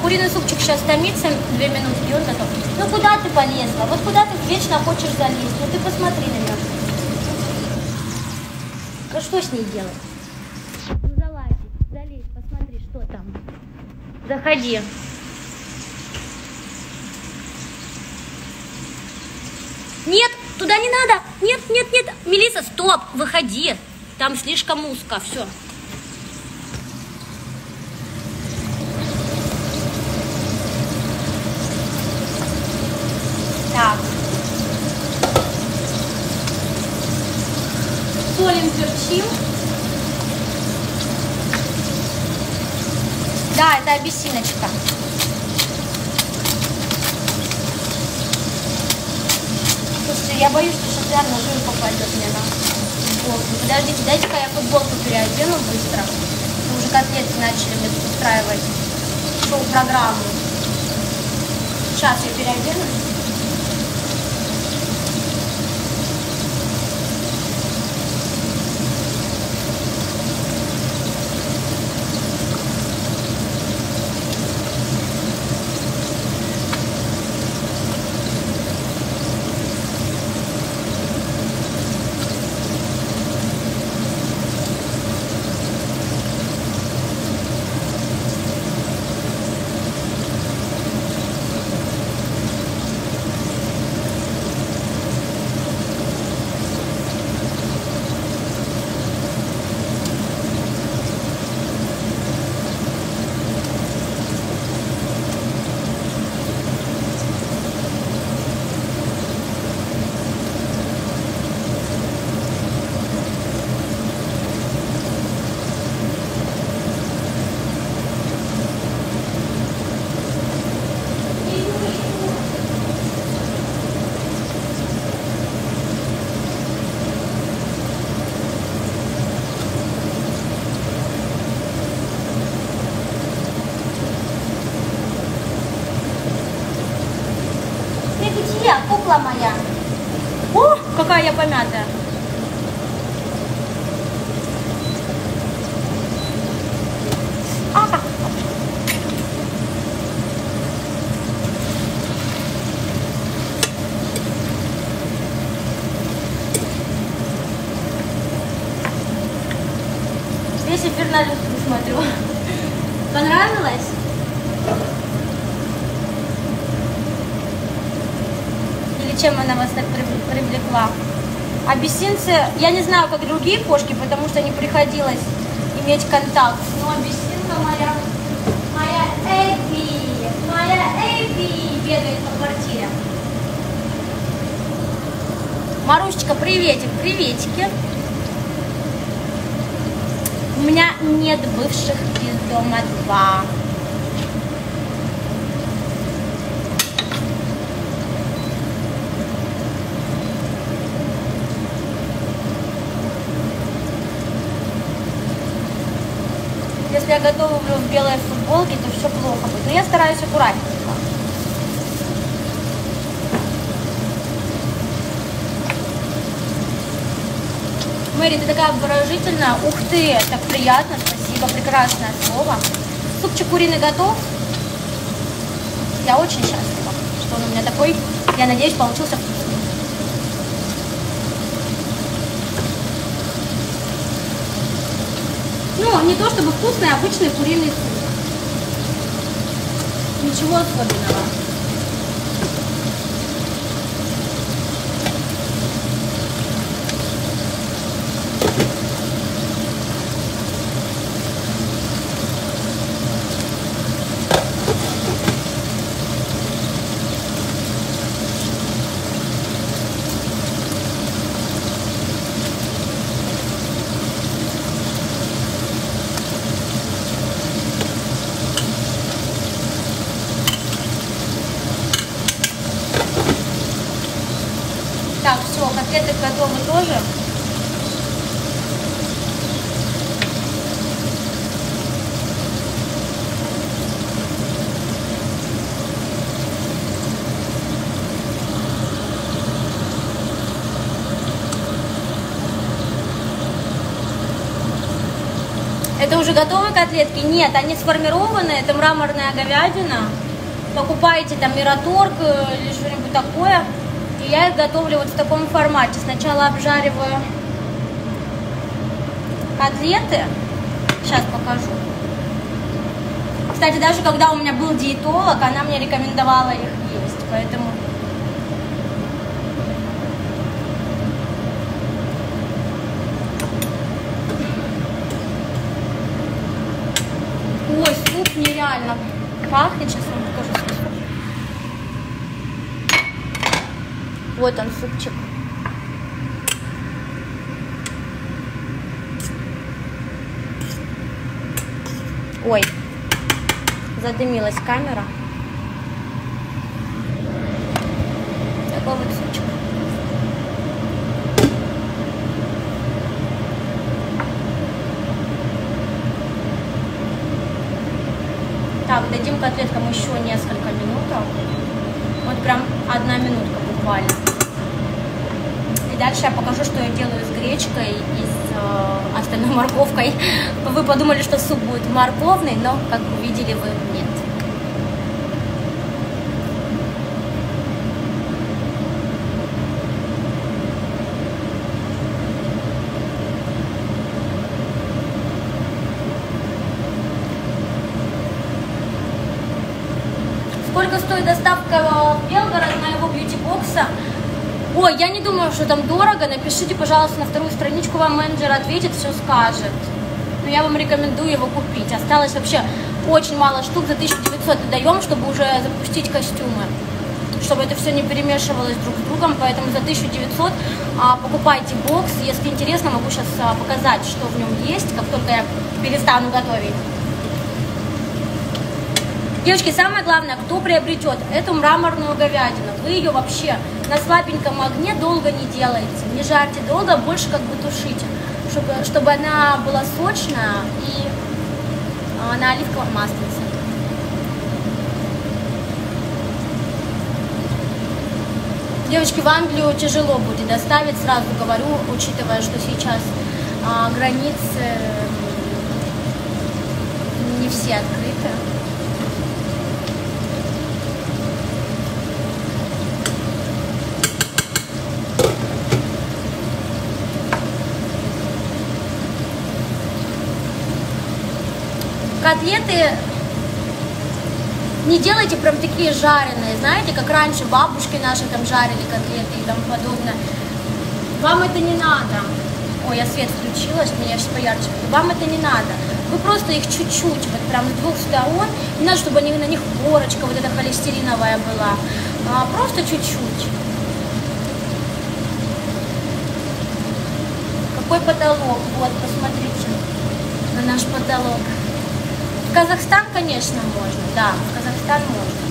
куриный супчик сейчас томится 2 минутки, и он готов. Ну куда ты полезла? Вот куда ты вечно хочешь залезть? Ну ты посмотри на меня. Ну что с ней делать? Ну залезь, посмотри, что там. Заходи. Нет, туда не надо. Нет. Мелисса, стоп, выходи. Там слишком узко, все. Так. Солим, перчим. Да, это абиссиночка. Слушайте, я боюсь, что сейчас реально жир попадет мне на футболку. Подождите, дайте-ка я футболку переодену быстро. Мы уже котлеты начали мне тут устраивать шоу-программу. Сейчас я переодену. Кукла моя. О, какая я помятая. Весь эфир на YouTube смотрю. Понравилось? Чем она вас так привлекла? Абиссинцы, я не знаю, как другие кошки, потому что не приходилось иметь контакт. Но абиссинка моя Эбби бегает по квартире. Марусечка, приветики. У меня нет бывших из дома 2. Если я готовлю в белой футболке, то все плохо будет. Но я стараюсь аккуратненько. Мэри, ты такая обворожительная. Ух ты, так приятно, спасибо, прекрасное слово. Супчик куриный готов. Я очень счастлива, что он у меня такой, я надеюсь, получился вкусный. Ну, не то чтобы вкусный, а обычный куриный суп. Ничего особенного. Так, все, котлеты готовы тоже. Это уже готовые котлетки? Нет, они сформированы, это мраморная говядина. Покупаете там мираторг или что-нибудь такое. И я их готовлю вот в таком формате. Сначала обжариваю котлеты. Сейчас покажу. Кстати, даже когда у меня был диетолог, она мне рекомендовала их есть. Поэтому... Ой, суп нереально пахнет. Сейчас вам покажу свой суп. Вот он, супчик. Ой, задымилась камера. Такой вот супчик. Так, дадим котлеткам еще несколько минуток. Вот прям 1 минутка буквально. И дальше я покажу, что я делаю с гречкой и с остальной морковкой. Вы подумали, что суп будет морковный, но, как увидели вы, нет. Сколько стоит доставка в Белгород моего бьюти-бокса? Ой, я не думаю, что там дорого. Напишите, пожалуйста, на вторую страничку, вам менеджер ответит, все скажет. Но я вам рекомендую его купить. Осталось вообще очень мало штук, за 1900 отдаем, чтобы уже запустить костюмы. Чтобы это все не перемешивалось друг с другом, поэтому за 1900 покупайте бокс. Если интересно, могу сейчас показать, что в нем есть, как только я перестану готовить. Девочки, самое главное, кто приобретет эту мраморную говядину, вы ее вообще на слабеньком огне долго не делаете, не жарьте долго, больше как бы тушите, чтобы она была сочная и на оливковом маслице. Девочки, в Англию тяжело будет доставить, сразу говорю, учитывая, что сейчас границы не все открыты. Котлеты не делайте прям такие жареные, знаете, как раньше бабушки наши там жарили котлеты и тому подобное. Вам это не надо. Ой, я свет включила, что меня сейчас поярче. Вам это не надо. Вы просто их чуть-чуть, вот прям с двух сторон. Не надо, чтобы на них корочка вот эта холестериновая была. Просто чуть-чуть. Какой потолок? Вот, посмотрите на наш потолок. В Казахстан, конечно, можно. Да, в Казахстан можно.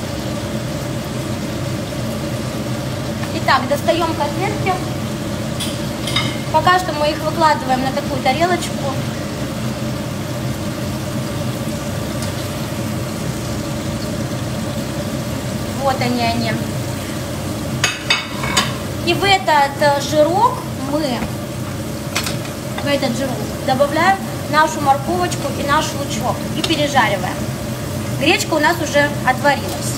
Итак, достаем котлетки. Пока что мы их выкладываем на такую тарелочку. Вот они. И в этот жирок в этот жирок добавляем нашу морковочку и наш лучок и пережариваем. Гречка у нас уже отварилась.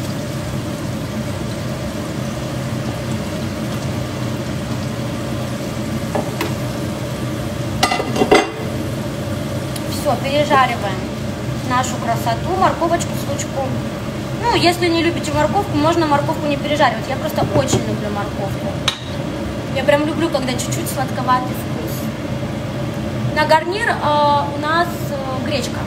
Все, пережариваем нашу красоту, морковочку с лучком. Ну, если не любите морковку, можно морковку не пережаривать. Я просто очень люблю морковку. Я прям люблю, когда чуть-чуть сладковатый вкус. На гарнир у нас гречка.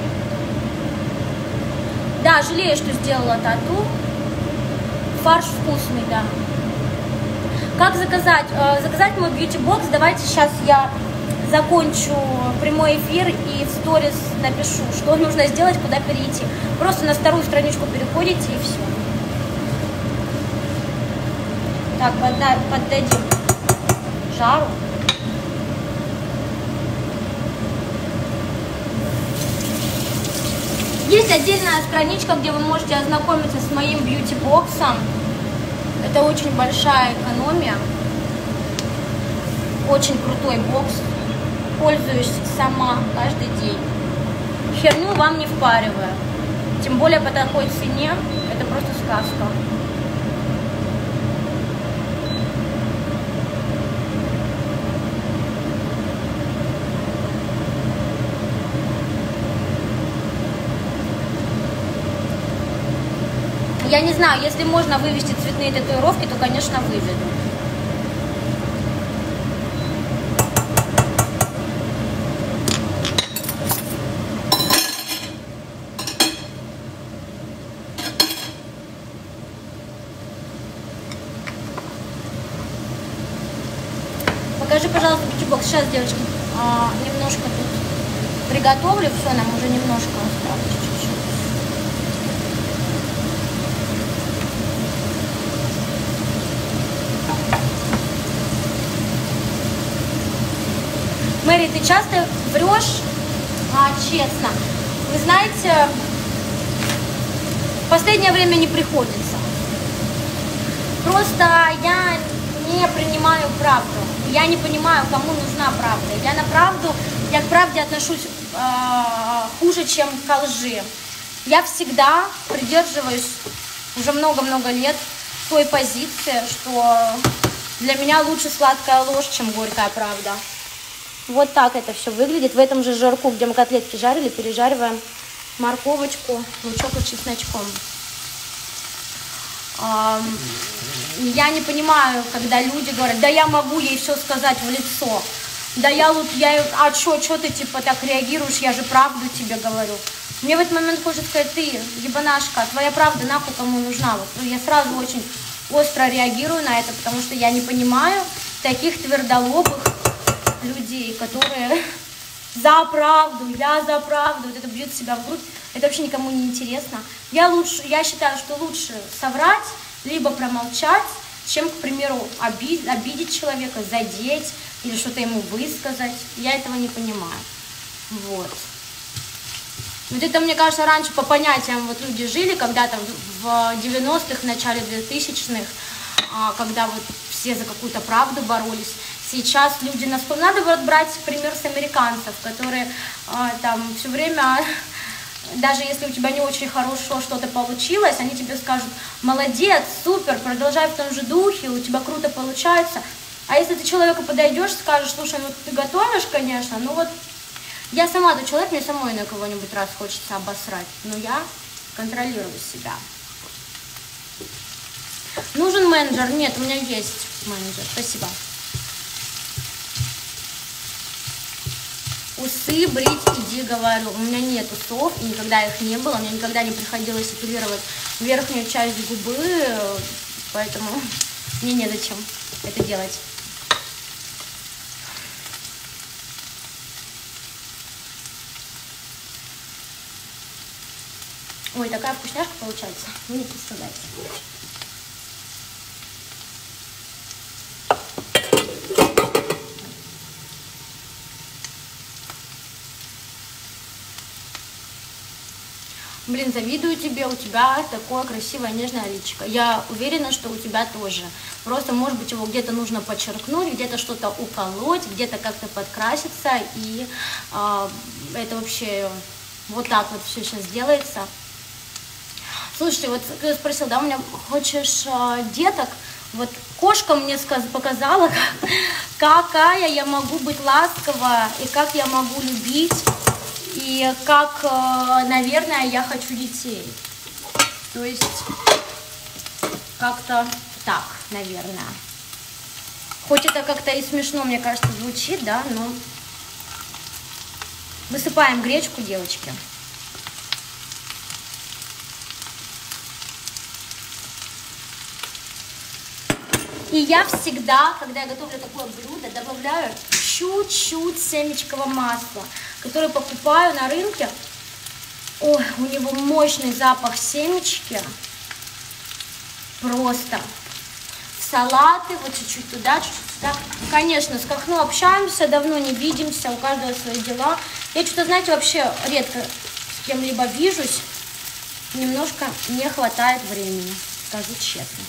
Да, жалею, что сделала тату. Фарш вкусный, да. Как заказать? Заказать мой бьюти-бокс. Давайте сейчас я закончу прямой эфир и в сторис напишу, что нужно сделать, куда перейти. Просто на вторую страничку переходите и все. Так, поддадим жару. Есть отдельная страничка, где вы можете ознакомиться с моим бьюти-боксом. Это очень большая экономия. Очень крутой бокс. пользуюсь сама каждый день. Херню вам не впариваю. Тем более по такой цене, это просто сказка. Я не знаю, если можно вывести цветные татуировки, то, конечно, выведу. Покажи, пожалуйста, бьюти-бокс. Сейчас, девочки, немножко тут приготовлю. Все, нам уже немножко осталось чуть-чуть. Мэри, ты часто врешь? Честно. Вы знаете, в последнее время не приходится. Просто я не принимаю правду. Я не понимаю, кому нужна правда. Я к правде отношусь хуже, чем к лжи. Я всегда придерживаюсь уже много-много лет той позиции, что для меня лучше сладкая ложь, чем горькая правда. Вот так это все выглядит. В этом же жарку, где мы котлетки жарили, пережариваем морковочку, лучок и чесночком. Я не понимаю, когда люди говорят, да я могу ей все сказать в лицо. Да а чё ты типа так реагируешь, я же правду тебе говорю. Мне в этот момент хочется сказать, ты, ебанашка, твоя правда нахуй кому нужна. Вот, я сразу очень остро реагирую на это, потому что я не понимаю таких твердолобых людей, которые я за правду, вот это бьет себя в грудь, это вообще никому не интересно. Я считаю, что лучше соврать, либо промолчать, чем, к примеру, обидеть человека, задеть или что-то ему высказать. Я этого не понимаю. Вот. Вот это, мне кажется, раньше по понятиям вот люди жили, когда-то в 90-х, в начале 2000-х, когда вот все за какую-то правду боролись. Сейчас люди насколько... Надо вот брать пример с американцев, которые там все время, даже если у тебя не очень хорошо что-то получилось, они тебе скажут, молодец, супер, продолжай в том же духе, у тебя круто получается. А если ты человеку подойдешь, скажешь, слушай, ну ты готовишь, конечно, ну вот я сама тот человек, мне самой на кого-нибудь раз хочется обосрать, но я контролирую себя. Нужен менеджер? Нет, у меня есть менеджер, спасибо. Усы брить, иди, говорю. У меня нет усов, и никогда их не было. Мне никогда не приходилось эпилировать верхнюю часть губы, поэтому мне незачем это делать. Ой, такая вкусняшка получается. Вы не представляете. Блин, завидую тебе, у тебя такое красивое нежное личико. Я уверена, что у тебя тоже. Просто, может быть, его где-то нужно подчеркнуть, где-то что-то уколоть, где-то как-то подкраситься. И это вообще вот так вот все сейчас делается. Слушайте, вот кто спросил, да, у меня хочешь деток? Вот кошка мне показала, какая я могу быть ласковая и как я могу любить. И как, наверное, я хочу детей. То есть, как-то так, наверное. Хоть это как-то и смешно, мне кажется, звучит, да, но... Высыпаем гречку, девочки. И я всегда, когда я готовлю такое блюдо, добавляю чуть-чуть семечкового масла, которое покупаю на рынке. Ой, у него мощный запах семечки. Просто. В салаты, вот чуть-чуть туда, чуть-чуть сюда. Конечно, с Кахно общаемся, давно не видимся, у каждого свои дела. Я что-то, знаете, вообще редко с кем-либо вижусь. Немножко не хватает времени, скажу честно.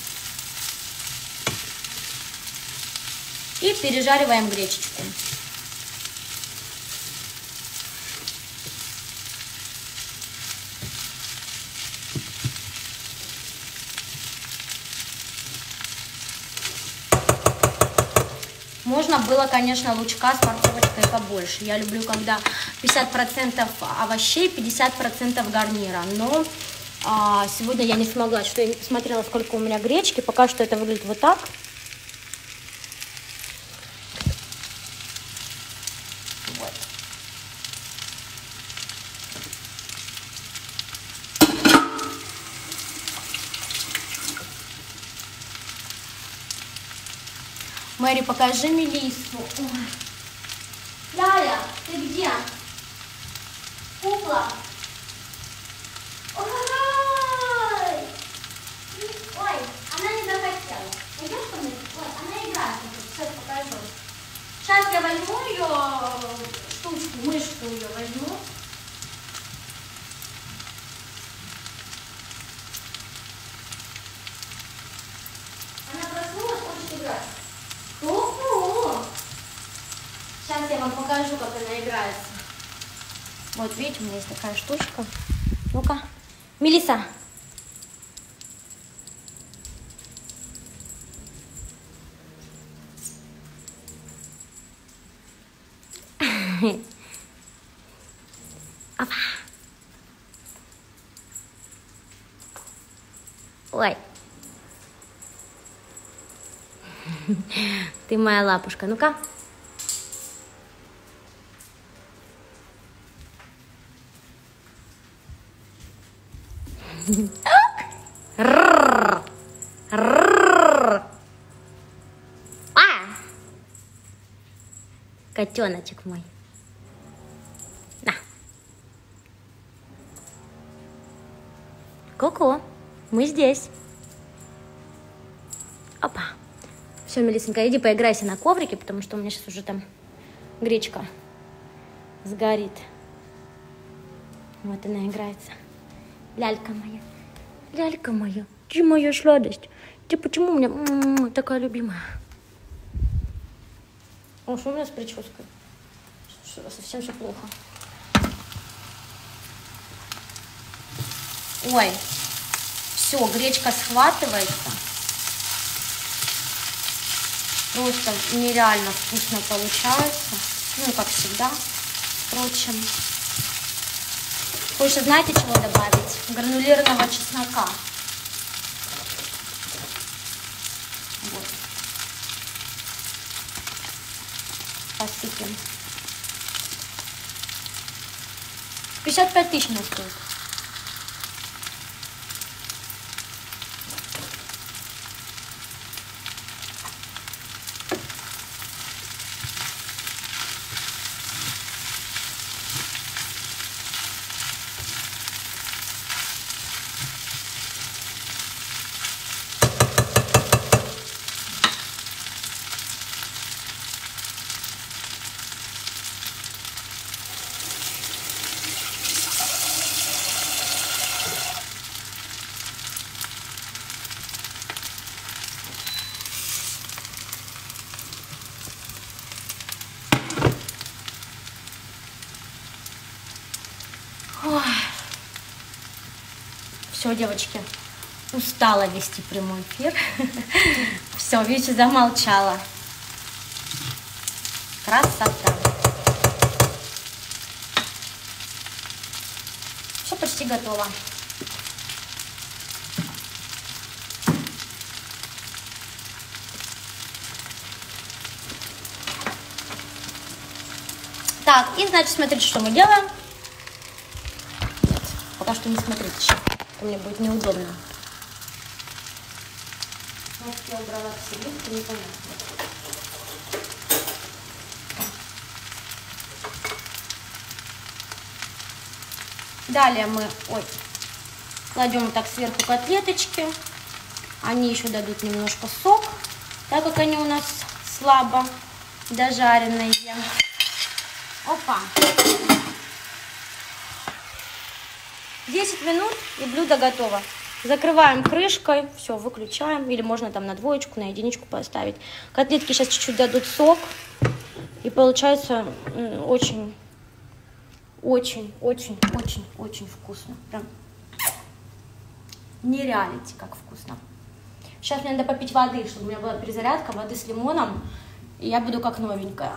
И пережариваем гречечку. Можно было, конечно, лучка с морковочкой побольше. Я люблю, когда 50% овощей, 50% гарнира. Но сегодня я не смогла, что я не посмотрела, сколько у меня гречки. Пока что это выглядит вот так. Вот. Мэри, покажи Мелиссу. Ляля, ты где? Кукла. Ой, она не захотела. Пойдешь ко мне? Ой, она играет. Сейчас покажу. Сейчас я возьму ее штучку, мышку ее возьму. Она проснулась, хочет играть. Ку-ку! Сейчас я вам покажу, как она играется. Вот, видите, у меня есть такая штучка. Ну-ка. Мелисса. Опа. Ой. Ты моя лапушка. Ну-ка. Котеночек мой. На. Ку-ку, мы здесь. Опа. Все, Мелиссенька, иди поиграйся на коврике, потому что у меня сейчас уже там гречка сгорит. Вот она играется. Лялька моя. Лялька моя. Ты моя сладость. Ты почему у меня такая любимая? О, что у меня с прической? Совсем все плохо. Ой, все, гречка схватывается. Просто нереально вкусно получается. Ну, как всегда, впрочем. Хочется, знаете, чего добавить? Гранулированного чеснока. Вот. Посыпем. 55 тысяч мне стоит. Все, девочки, устала вести прямой эфир. Все, видите, замолчала. Красота. Все почти готово. Так, и значит, смотрите, что мы делаем. Нет, пока что не смотрите еще. Мне будет неудобно. Может, я убрала к себе, это непонятно. Далее мы кладем вот так сверху котлеточки. Они еще дадут немножко сок, так как они у нас слабо дожаренные. Опа! 10 минут и блюдо готово. Закрываем крышкой, все, выключаем. Или можно там на двоечку, на единичку поставить. Котлетки сейчас чуть-чуть дадут сок. И получается очень вкусно. Прям нереалити, как вкусно. Сейчас мне надо попить воды, чтобы у меня была перезарядка, воды с лимоном. И я буду как новенькая.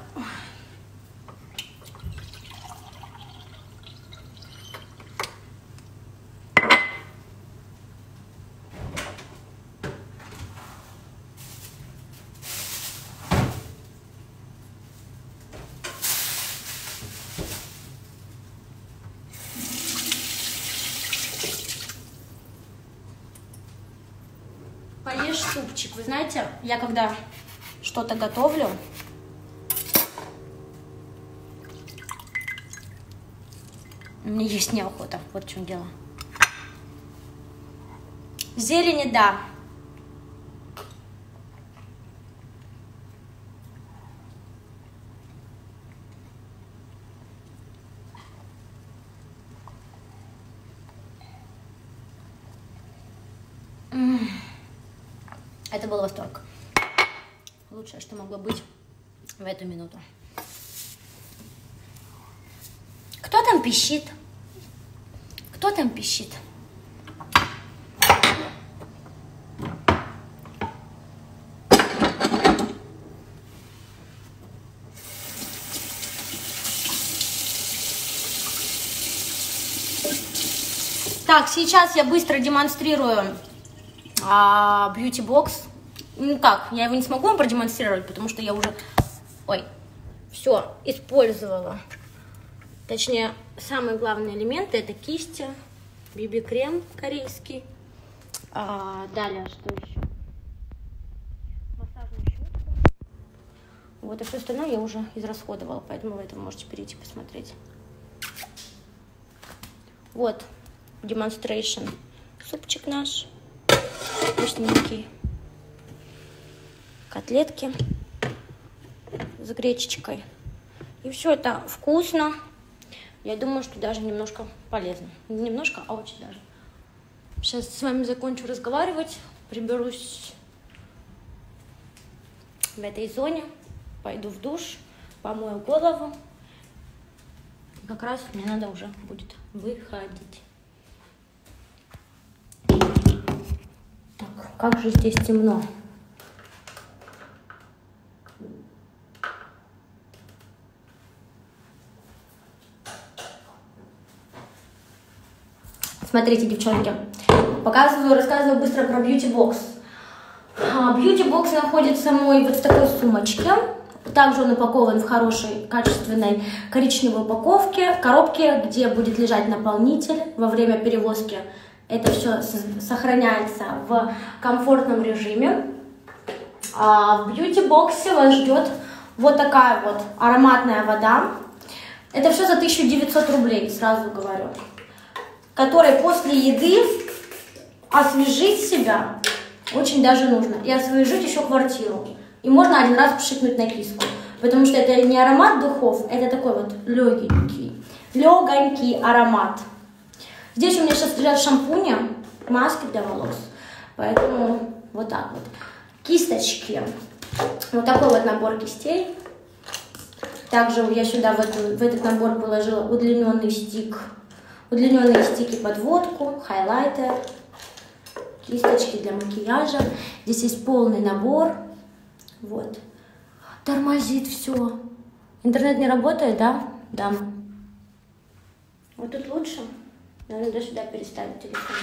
Поешь супчик. Вы знаете, я когда что-то готовлю, мне есть неохота. Вот в чем дело. Зелени, да. Это был восторг. Лучшее, что могло быть в эту минуту. Кто там пищит? Кто там пищит? Так, сейчас я быстро демонстрирую бьюти-бокс. Ну как, я его не смогу вам продемонстрировать, потому что я уже, все использовала. Точнее, самые главные элементы — это кисти, BB-крем корейский. Далее, что еще? Массажную щетку. Вот, и все остальное я уже израсходовала, поэтому вы это можете перейти посмотреть. Вот, демонстрейшн. Супчик наш. Вкусненький. Котлетки с гречечкой. И все это вкусно. Я думаю, что даже немножко полезно. Не немножко, а очень даже. Сейчас с вами закончу разговаривать. Приберусь в этой зоне. Пойду в душ. Помою голову. Как раз мне надо уже будет выходить. Так, как же здесь темно. Смотрите, девчонки, рассказываю быстро про бьюти-бокс. Бьюти-бокс находится мой вот в такой сумочке. Также он упакован в хорошей, качественной коричневой упаковке, коробке, где будет лежать наполнитель. Во время перевозки это все сохраняется в комфортном режиме. В бьюти-боксе вас ждет вот такая вот ароматная вода. Это все за 1900 рублей, сразу говорю. Которой после еды освежить себя очень даже нужно. И освежить еще квартиру. И можно один раз пшикнуть на киску. Потому что это не аромат духов, это такой вот легонький аромат. Здесь у меня сейчас лежат шампуни, маски для волос. Поэтому вот так вот. Кисточки. Вот такой вот набор кистей. Также я сюда в этот набор положила удлиненный стик. Удлиненные стики под водку, хайлайтер, кисточки для макияжа. Здесь есть полный набор. Вот. Тормозит все. Интернет не работает, да? Да. Вот тут лучше. Надо сюда переставить телефон.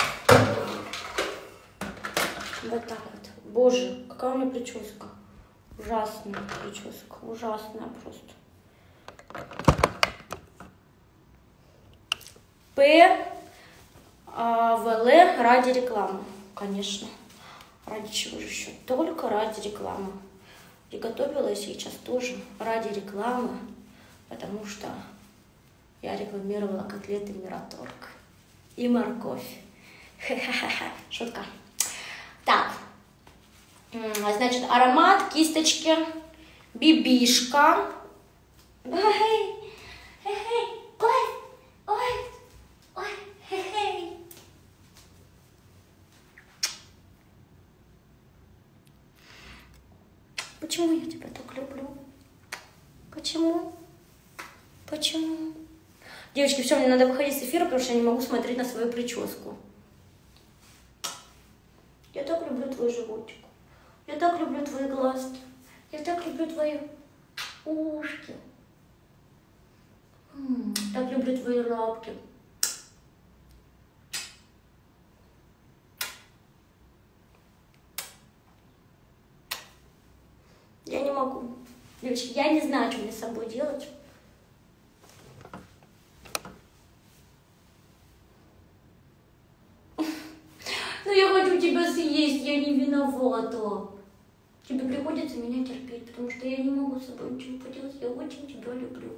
Вот так вот. Боже, какая у меня прическа. Ужасная прическа. Ужасная просто. ПВЛ ради рекламы, конечно. Ради чего же еще? Только ради рекламы. Приготовила я сейчас тоже ради рекламы, потому что я рекламировала котлеты Мираторг и морковь. Шутка. Так, значит, аромат, кисточки, бибишка. Почему я тебя так люблю? Почему? Почему? Девочки, все, мне надо выходить с эфира, потому что я не могу смотреть на свою прическу. Я так люблю твой животик. Я так люблю твои глазки. Я так люблю твои ушки. Так люблю твои лапки. Я не могу. Девочки, я не знаю, что мне с собой делать. Ну, я хочу тебя съесть, я не виновата. Тебе приходится меня терпеть, потому что я не могу с собой ничего поделать. Я очень тебя люблю.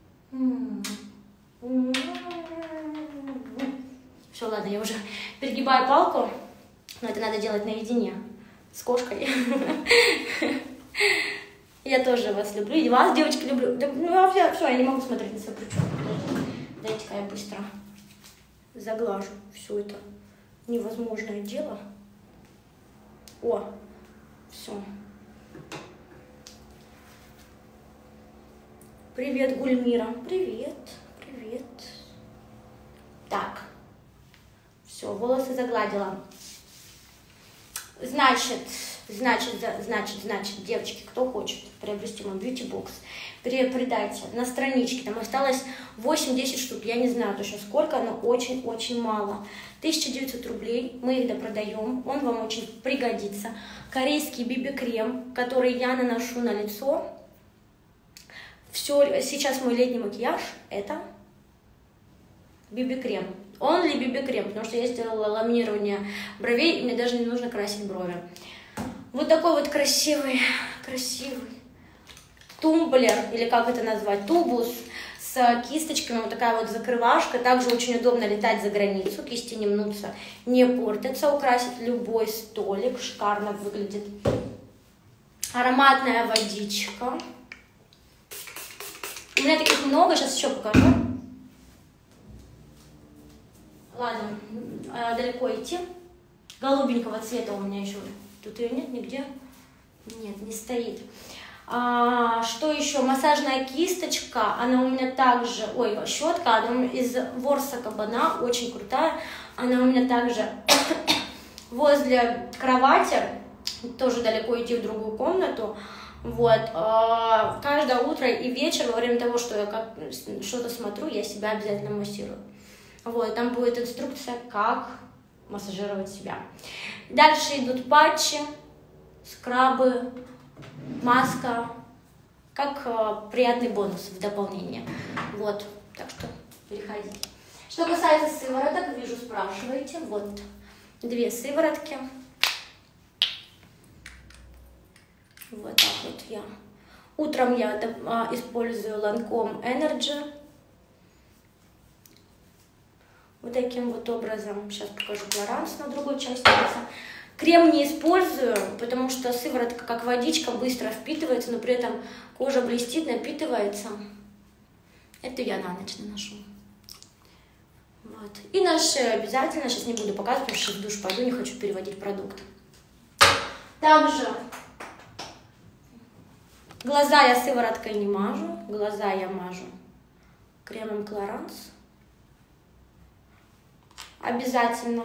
Все, ладно, я уже перегибаю палку, но это надо делать наедине с кошкой. Я тоже вас люблю, и вас, девочки, люблю. Да, ну, все, я не могу смотреть на свою прическу. Дайте-ка я быстро заглажу все это невозможное дело. О, все. Привет, Гульмира. Привет, привет. Так, все, волосы загладила. Значит, девочки, кто хочет приобрести мой бьюти-бокс, передайте на страничке, там осталось 8-10 штук, я не знаю точно сколько, но очень-очень мало. 1900 рублей, мы их допродаем, он вам очень пригодится. Корейский BB-крем, который я наношу на лицо. Все, сейчас мой летний макияж, это BB-крем. Он ли BB-крем, потому что я сделала ламинирование бровей, и мне даже не нужно красить брови. Вот такой вот красивый тумблер, или как это назвать, тубус с кисточками, вот такая вот закрывашка. Также очень удобно летать за границу, кисти не мнутся, не портятся, украсить любой столик, шикарно выглядит. Ароматная водичка. У меня таких много, сейчас еще покажу. Ладно, далеко идти. Голубенького цвета у меня еще. Тут ее нет нигде? Нет, не стоит. Что еще? Массажная кисточка. Она у меня также... Ой, щетка. Она из ворса кабана. Очень крутая. Она у меня также возле кровати. Тоже далеко идти в другую комнату. Вот. Каждое утро и вечер, во время того, что я что-то смотрю, я себя обязательно массирую. Вот. Там будет инструкция, как массажировать себя. Дальше идут патчи, скрабы, маска, как приятный бонус в дополнение. Вот, так что переходите. Что касается сывороток, вижу, спрашиваете. Вот, 2 сыворотки. Вот так вот я. Утром я использую Lancome Energy. Вот таким вот образом. Сейчас покажу Клоранс на другой части лица. Крем не использую, потому что сыворотка как водичка быстро впитывается, но при этом кожа блестит, напитывается. Это я на ночь наношу. Вот. И на шею обязательно. Сейчас не буду показывать, потому что в душ пойду, не хочу переводить продукт. Также глаза я сывороткой не мажу. Глаза я мажу кремом Клоранс. Обязательно.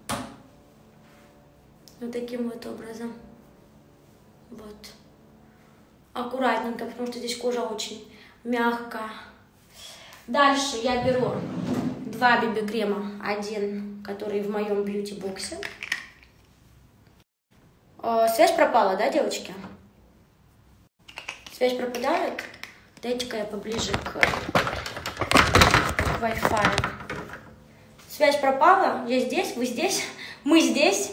Вот таким вот образом. Вот. Аккуратненько, потому что здесь кожа очень мягкая. Дальше я беру 2 BB-крема. Один, который в моем бьюти-боксе. Связь пропала, да, девочки? Связь пропадает? Дайте-ка я поближе к Wi-Fi. Связь пропала, я здесь, вы здесь, мы здесь.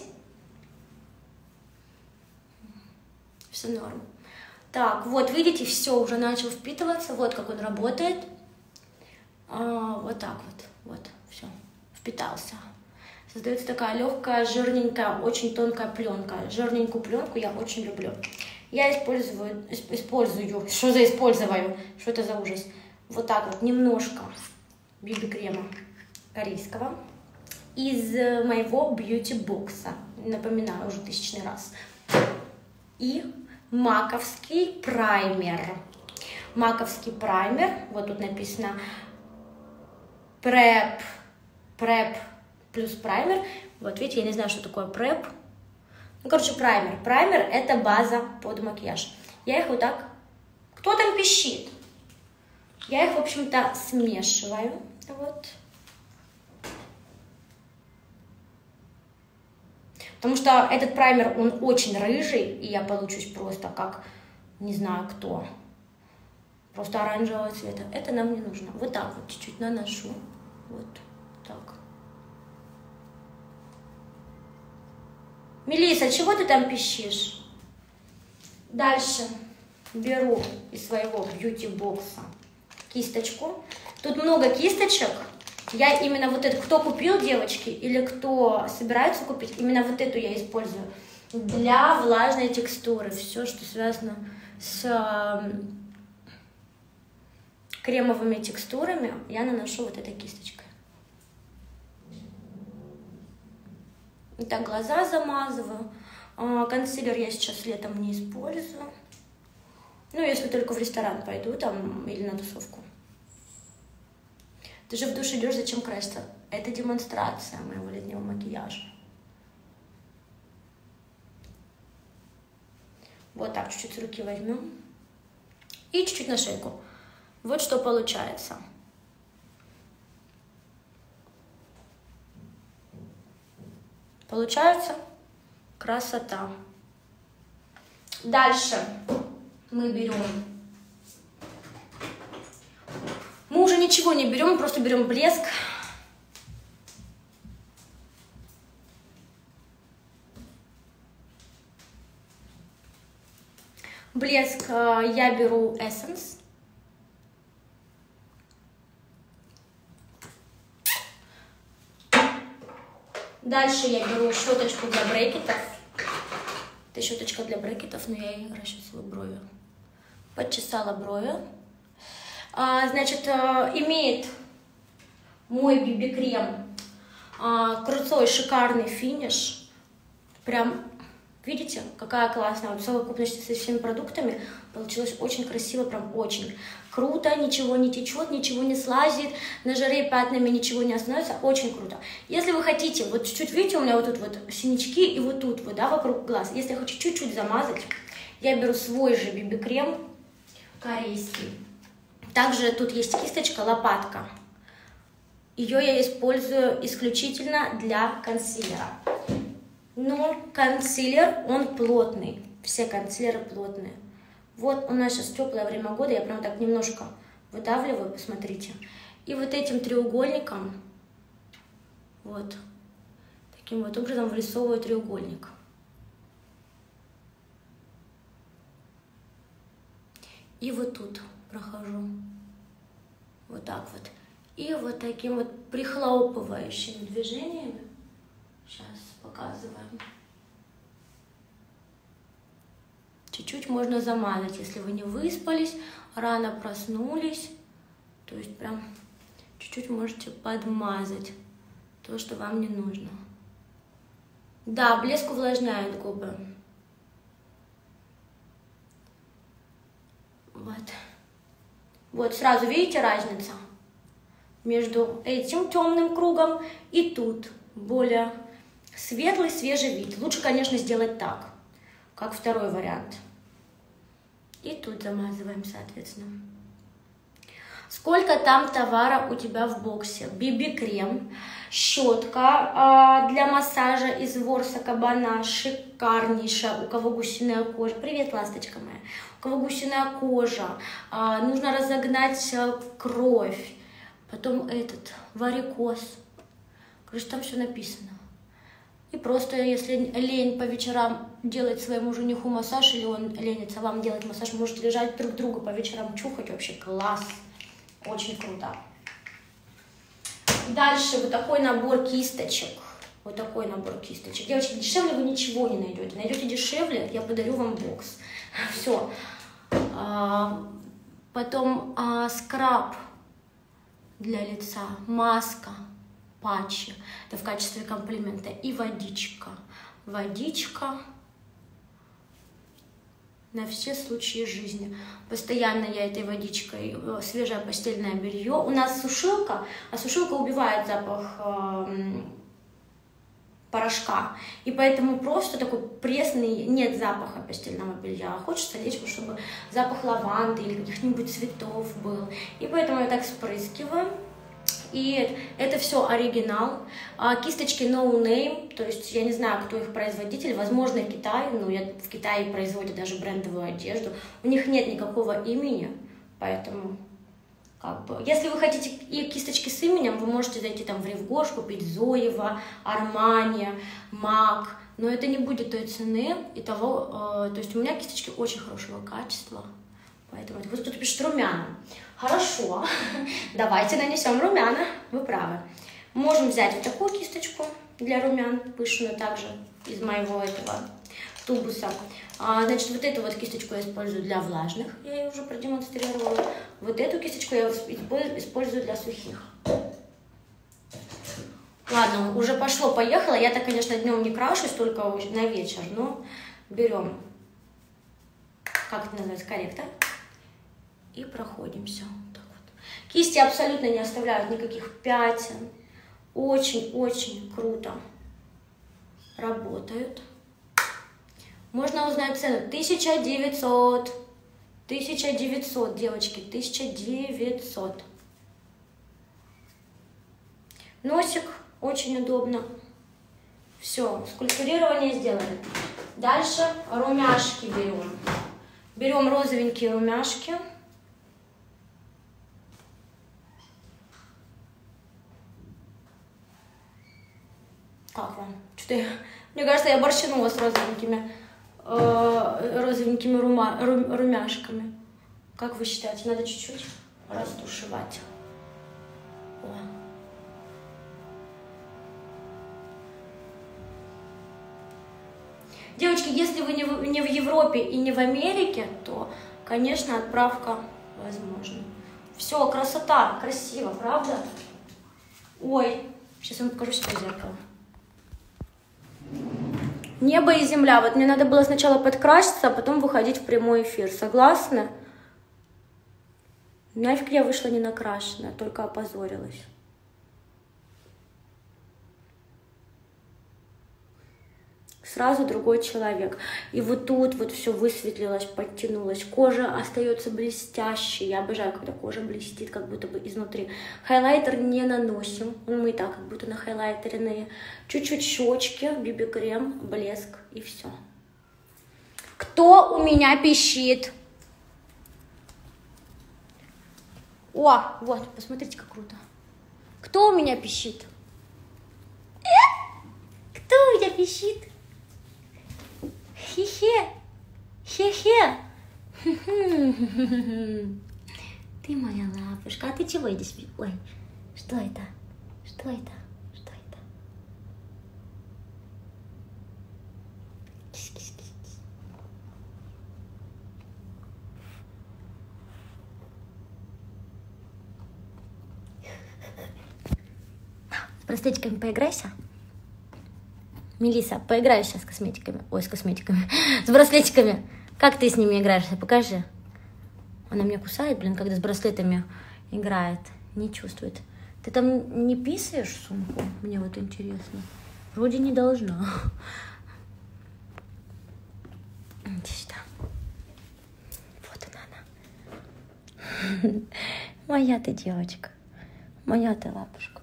Все норм. Так, вот, видите, все уже начал впитываться. Вот как он работает. Вот так вот, все, впитался. Создается такая легкая, жирненькая, очень тонкая пленка. Жирненькую пленку я очень люблю. Я использую, что за использую? Что это за ужас? Вот так вот, немножко BB-крема корейского из моего бьюти-бокса. Напоминаю уже 1000 раз. И маковский праймер. Маковский праймер. Вот тут написано Prep плюс праймер. Вот видите, я не знаю, что такое Prep. Ну, короче, праймер. Праймер — это база под макияж. Я их вот так... Кто там пищит? Я их, в общем-то, смешиваю. Вот. Потому что этот праймер, он очень рыжий, и я получусь просто как, не знаю кто. Просто оранжевого цвета. Это нам не нужно. Вот так вот чуть-чуть наношу. Вот так. Мелисса, чего ты там пищишь? Дальше беру из своего бьюти-бокса кисточку. Тут много кисточек. Я именно вот эту, кто купил, девочки, или кто собирается купить, именно вот эту я использую для влажной текстуры. Все, что связано с кремовыми текстурами, я наношу вот этой кисточкой. Так, глаза замазываю. Консилер я сейчас летом не использую. Ну, если только в ресторан пойду там или на тусовку. Ты же в душ идешь, зачем краситься? Это демонстрация моего летнего макияжа. Вот так, чуть-чуть с руки возьмем. И чуть-чуть на шейку. Вот что получается. Получается красота. Дальше мы берем... Мы уже ничего не берем, просто берем блеск. Блеск я беру Essence. Дальше я беру щеточку для брекетов. Это щеточка для брекетов, но я и расчесываю брови. Подчесала брови. Значит, имеет мой BB-крем крутой, шикарный финиш. Прям, видите, какая классная. Вот в совокупности со всеми продуктами получилось очень красиво, прям очень круто. Ничего не течет, ничего не слазит, на жаре пятнами ничего не остановится. Очень круто. Если вы хотите, вот чуть-чуть, видите, у меня вот тут вот синячки и вот тут вот, да, вокруг глаз. Если я хочу чуть-чуть замазать, я беру свой же BB-крем корейский. Также тут есть кисточка, лопатка. Ее я использую исключительно для консилера. Но консилер, он плотный. Все консилеры плотные. Вот у нас сейчас теплое время года, я прям так немножко выдавливаю, посмотрите. И вот этим треугольником, вот, таким вот образом вырисовываю треугольник. И вот тут прохожу. Вот так вот. И вот таким вот прихлопывающими движениями. Сейчас показываем. Чуть-чуть можно замазать, если вы не выспались, рано проснулись. То есть прям чуть-чуть можете подмазать то, что вам не нужно. Да, блеск увлажняет губы. Вот. Вот сразу видите разницу между этим темным кругом и тут более светлый, свежий вид. Лучше, конечно, сделать так, как второй вариант. И тут замазываем, соответственно. Сколько там товара у тебя в боксе? BB-крем, щетка для массажа из ворса кабана, шикарнейшая, у кого гусиная кожа. Привет, ласточка моя. У кого гусиная кожа, нужно разогнать кровь, потом этот варикоз. Короче, там все написано. И просто, если лень по вечерам делать своему жениху массаж, или он ленится вам делать массаж, можете лежать друг друга по вечерам, чухать, вообще класс. Очень круто. Дальше вот такой набор кисточек. Вот такой набор кисточек. Девочки, дешевле вы ничего не найдете. Найдете дешевле, я подарю вам бокс. Все. Потом скраб для лица, маска, патчи. Это в качестве комплимента. И водичка. Водичка на все случаи жизни. Постоянно я этой водичкой, свежее постельное белье. У нас сушилка, а сушилка убивает запах порошка. И поэтому просто такой пресный, нет запаха постельного белья. Хочется лечь, чтобы запах лаванды или каких-нибудь цветов был. И поэтому я так спрыскиваю. И это все оригинал. Кисточки No Name, то есть я не знаю, кто их производитель, возможно, Китай, но в Китае производят даже брендовую одежду. У них нет никакого имени, поэтому как бы, если вы хотите и кисточки с именем, вы можете зайти там в Ревгош, купить Зоева, Армани, Мак, но это не будет той цены и того, то есть у меня кисточки очень хорошего качества. Поэтому вот кто-то пишет румяна. Хорошо, давайте нанесем румяна, вы правы. Можем взять вот такую кисточку для румян, пышную также из моего этого тубуса. Значит, вот эту вот кисточку я использую для влажных, я ее уже продемонстрировала. Вот эту кисточку я использую для сухих. Ладно, уже пошло-поехало. Я так, конечно, днем не крашусь, только на вечер, но берем, как это называется, корректор. И проходимся. Так вот. Кисти абсолютно не оставляют никаких пятен. Очень-очень круто работают. Можно узнать цену. 1900. 1900, девочки. 1900. Носик очень удобно. Все, скульптурирование сделали. Дальше румяшки берем. Берем розовенькие румяшки. Как вам? Что-то мне кажется, я борщанула с розовенькими румяшками. Как вы считаете? Надо чуть-чуть растушевать. О. Девочки, если вы не в Европе и не в Америке, то, конечно, отправка возможна. Все, красота, красиво, правда? Ой, сейчас я вам покажу себе зеркало. Небо и земля. Вот мне надо было сначала подкраситься, а потом выходить в прямой эфир. Согласны? Нафиг я вышла не накрашенная, только опозорилась. Сразу другой человек. И вот тут вот все высветлилось, подтянулось. Кожа остается блестящей. Я обожаю, когда кожа блестит, как будто бы изнутри. Хайлайтер не наносим. Мы и так как будто на хайлайтере. Чуть-чуть щечки, BB-крем, блеск и все. Кто у меня пищит? О, вот, посмотрите, как круто. Кто у меня пищит? Кто у меня пищит? Хе-хе, хе-хе. Ты моя лапушка. А ты чего здесь? Ой, что это? Что это? Что это? Кис-кис-кис. С браслетиками поиграйся. Мелисса, поиграешь сейчас с косметиками. Ой, с косметиками. С браслетиками. Как ты с ними играешься? Покажи. Она меня кусает, блин, когда с браслетами играет. Не чувствует. Ты там не писаешь в сумку? Мне вот интересно. Вроде не должна. Иди сюда. Вот она. Моя ты девочка. Моя ты лапушка.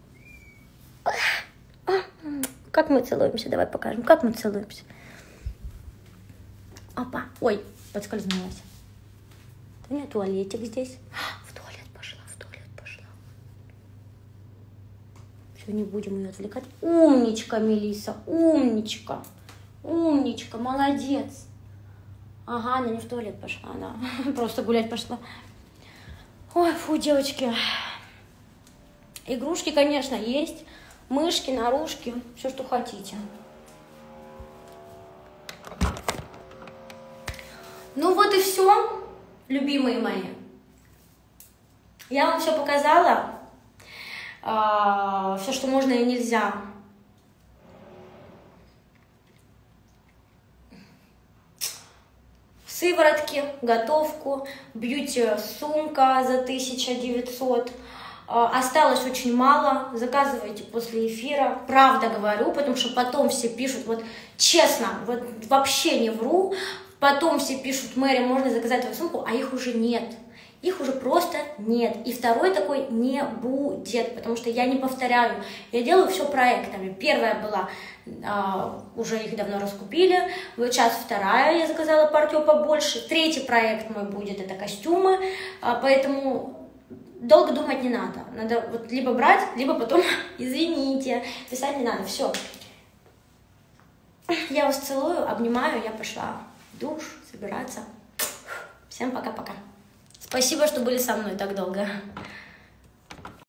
Как мы целуемся? Давай покажем. Как мы целуемся? Опа. Ой, подскользнулась. У меня туалетик здесь. В туалет пошла, в туалет пошла. Все, не будем ее отвлекать. Умничка, Мелисса, умничка. Умничка, молодец. Ага, она не в туалет пошла, она просто гулять пошла. Ой, фу, девочки. Игрушки, конечно, есть. Мышки, наружки, все, что хотите. Ну вот и все, любимые мои. Я вам все показала. Все, что можно и нельзя. Сыворотки, готовку, бьюти-сумка за 1900. Осталось очень мало, заказывайте после эфира, правда говорю, потому что потом все пишут, вот честно, вот вообще не вру, потом все пишут: Мэри, можно заказать твою сумку, а их уже нет. Их уже просто нет. И второй такой не будет, потому что я не повторяю. Я делаю все проектами. Первая была, уже их давно раскупили. Вот сейчас вторая, я заказала партию побольше. Третий проект мой будет, это костюмы. Поэтому долго думать не надо. Надо вот либо брать, либо потом, извините, писать не надо. Все. Я вас целую, обнимаю, я пошла в душ, собираться. Всем пока-пока. Спасибо, что были со мной так долго.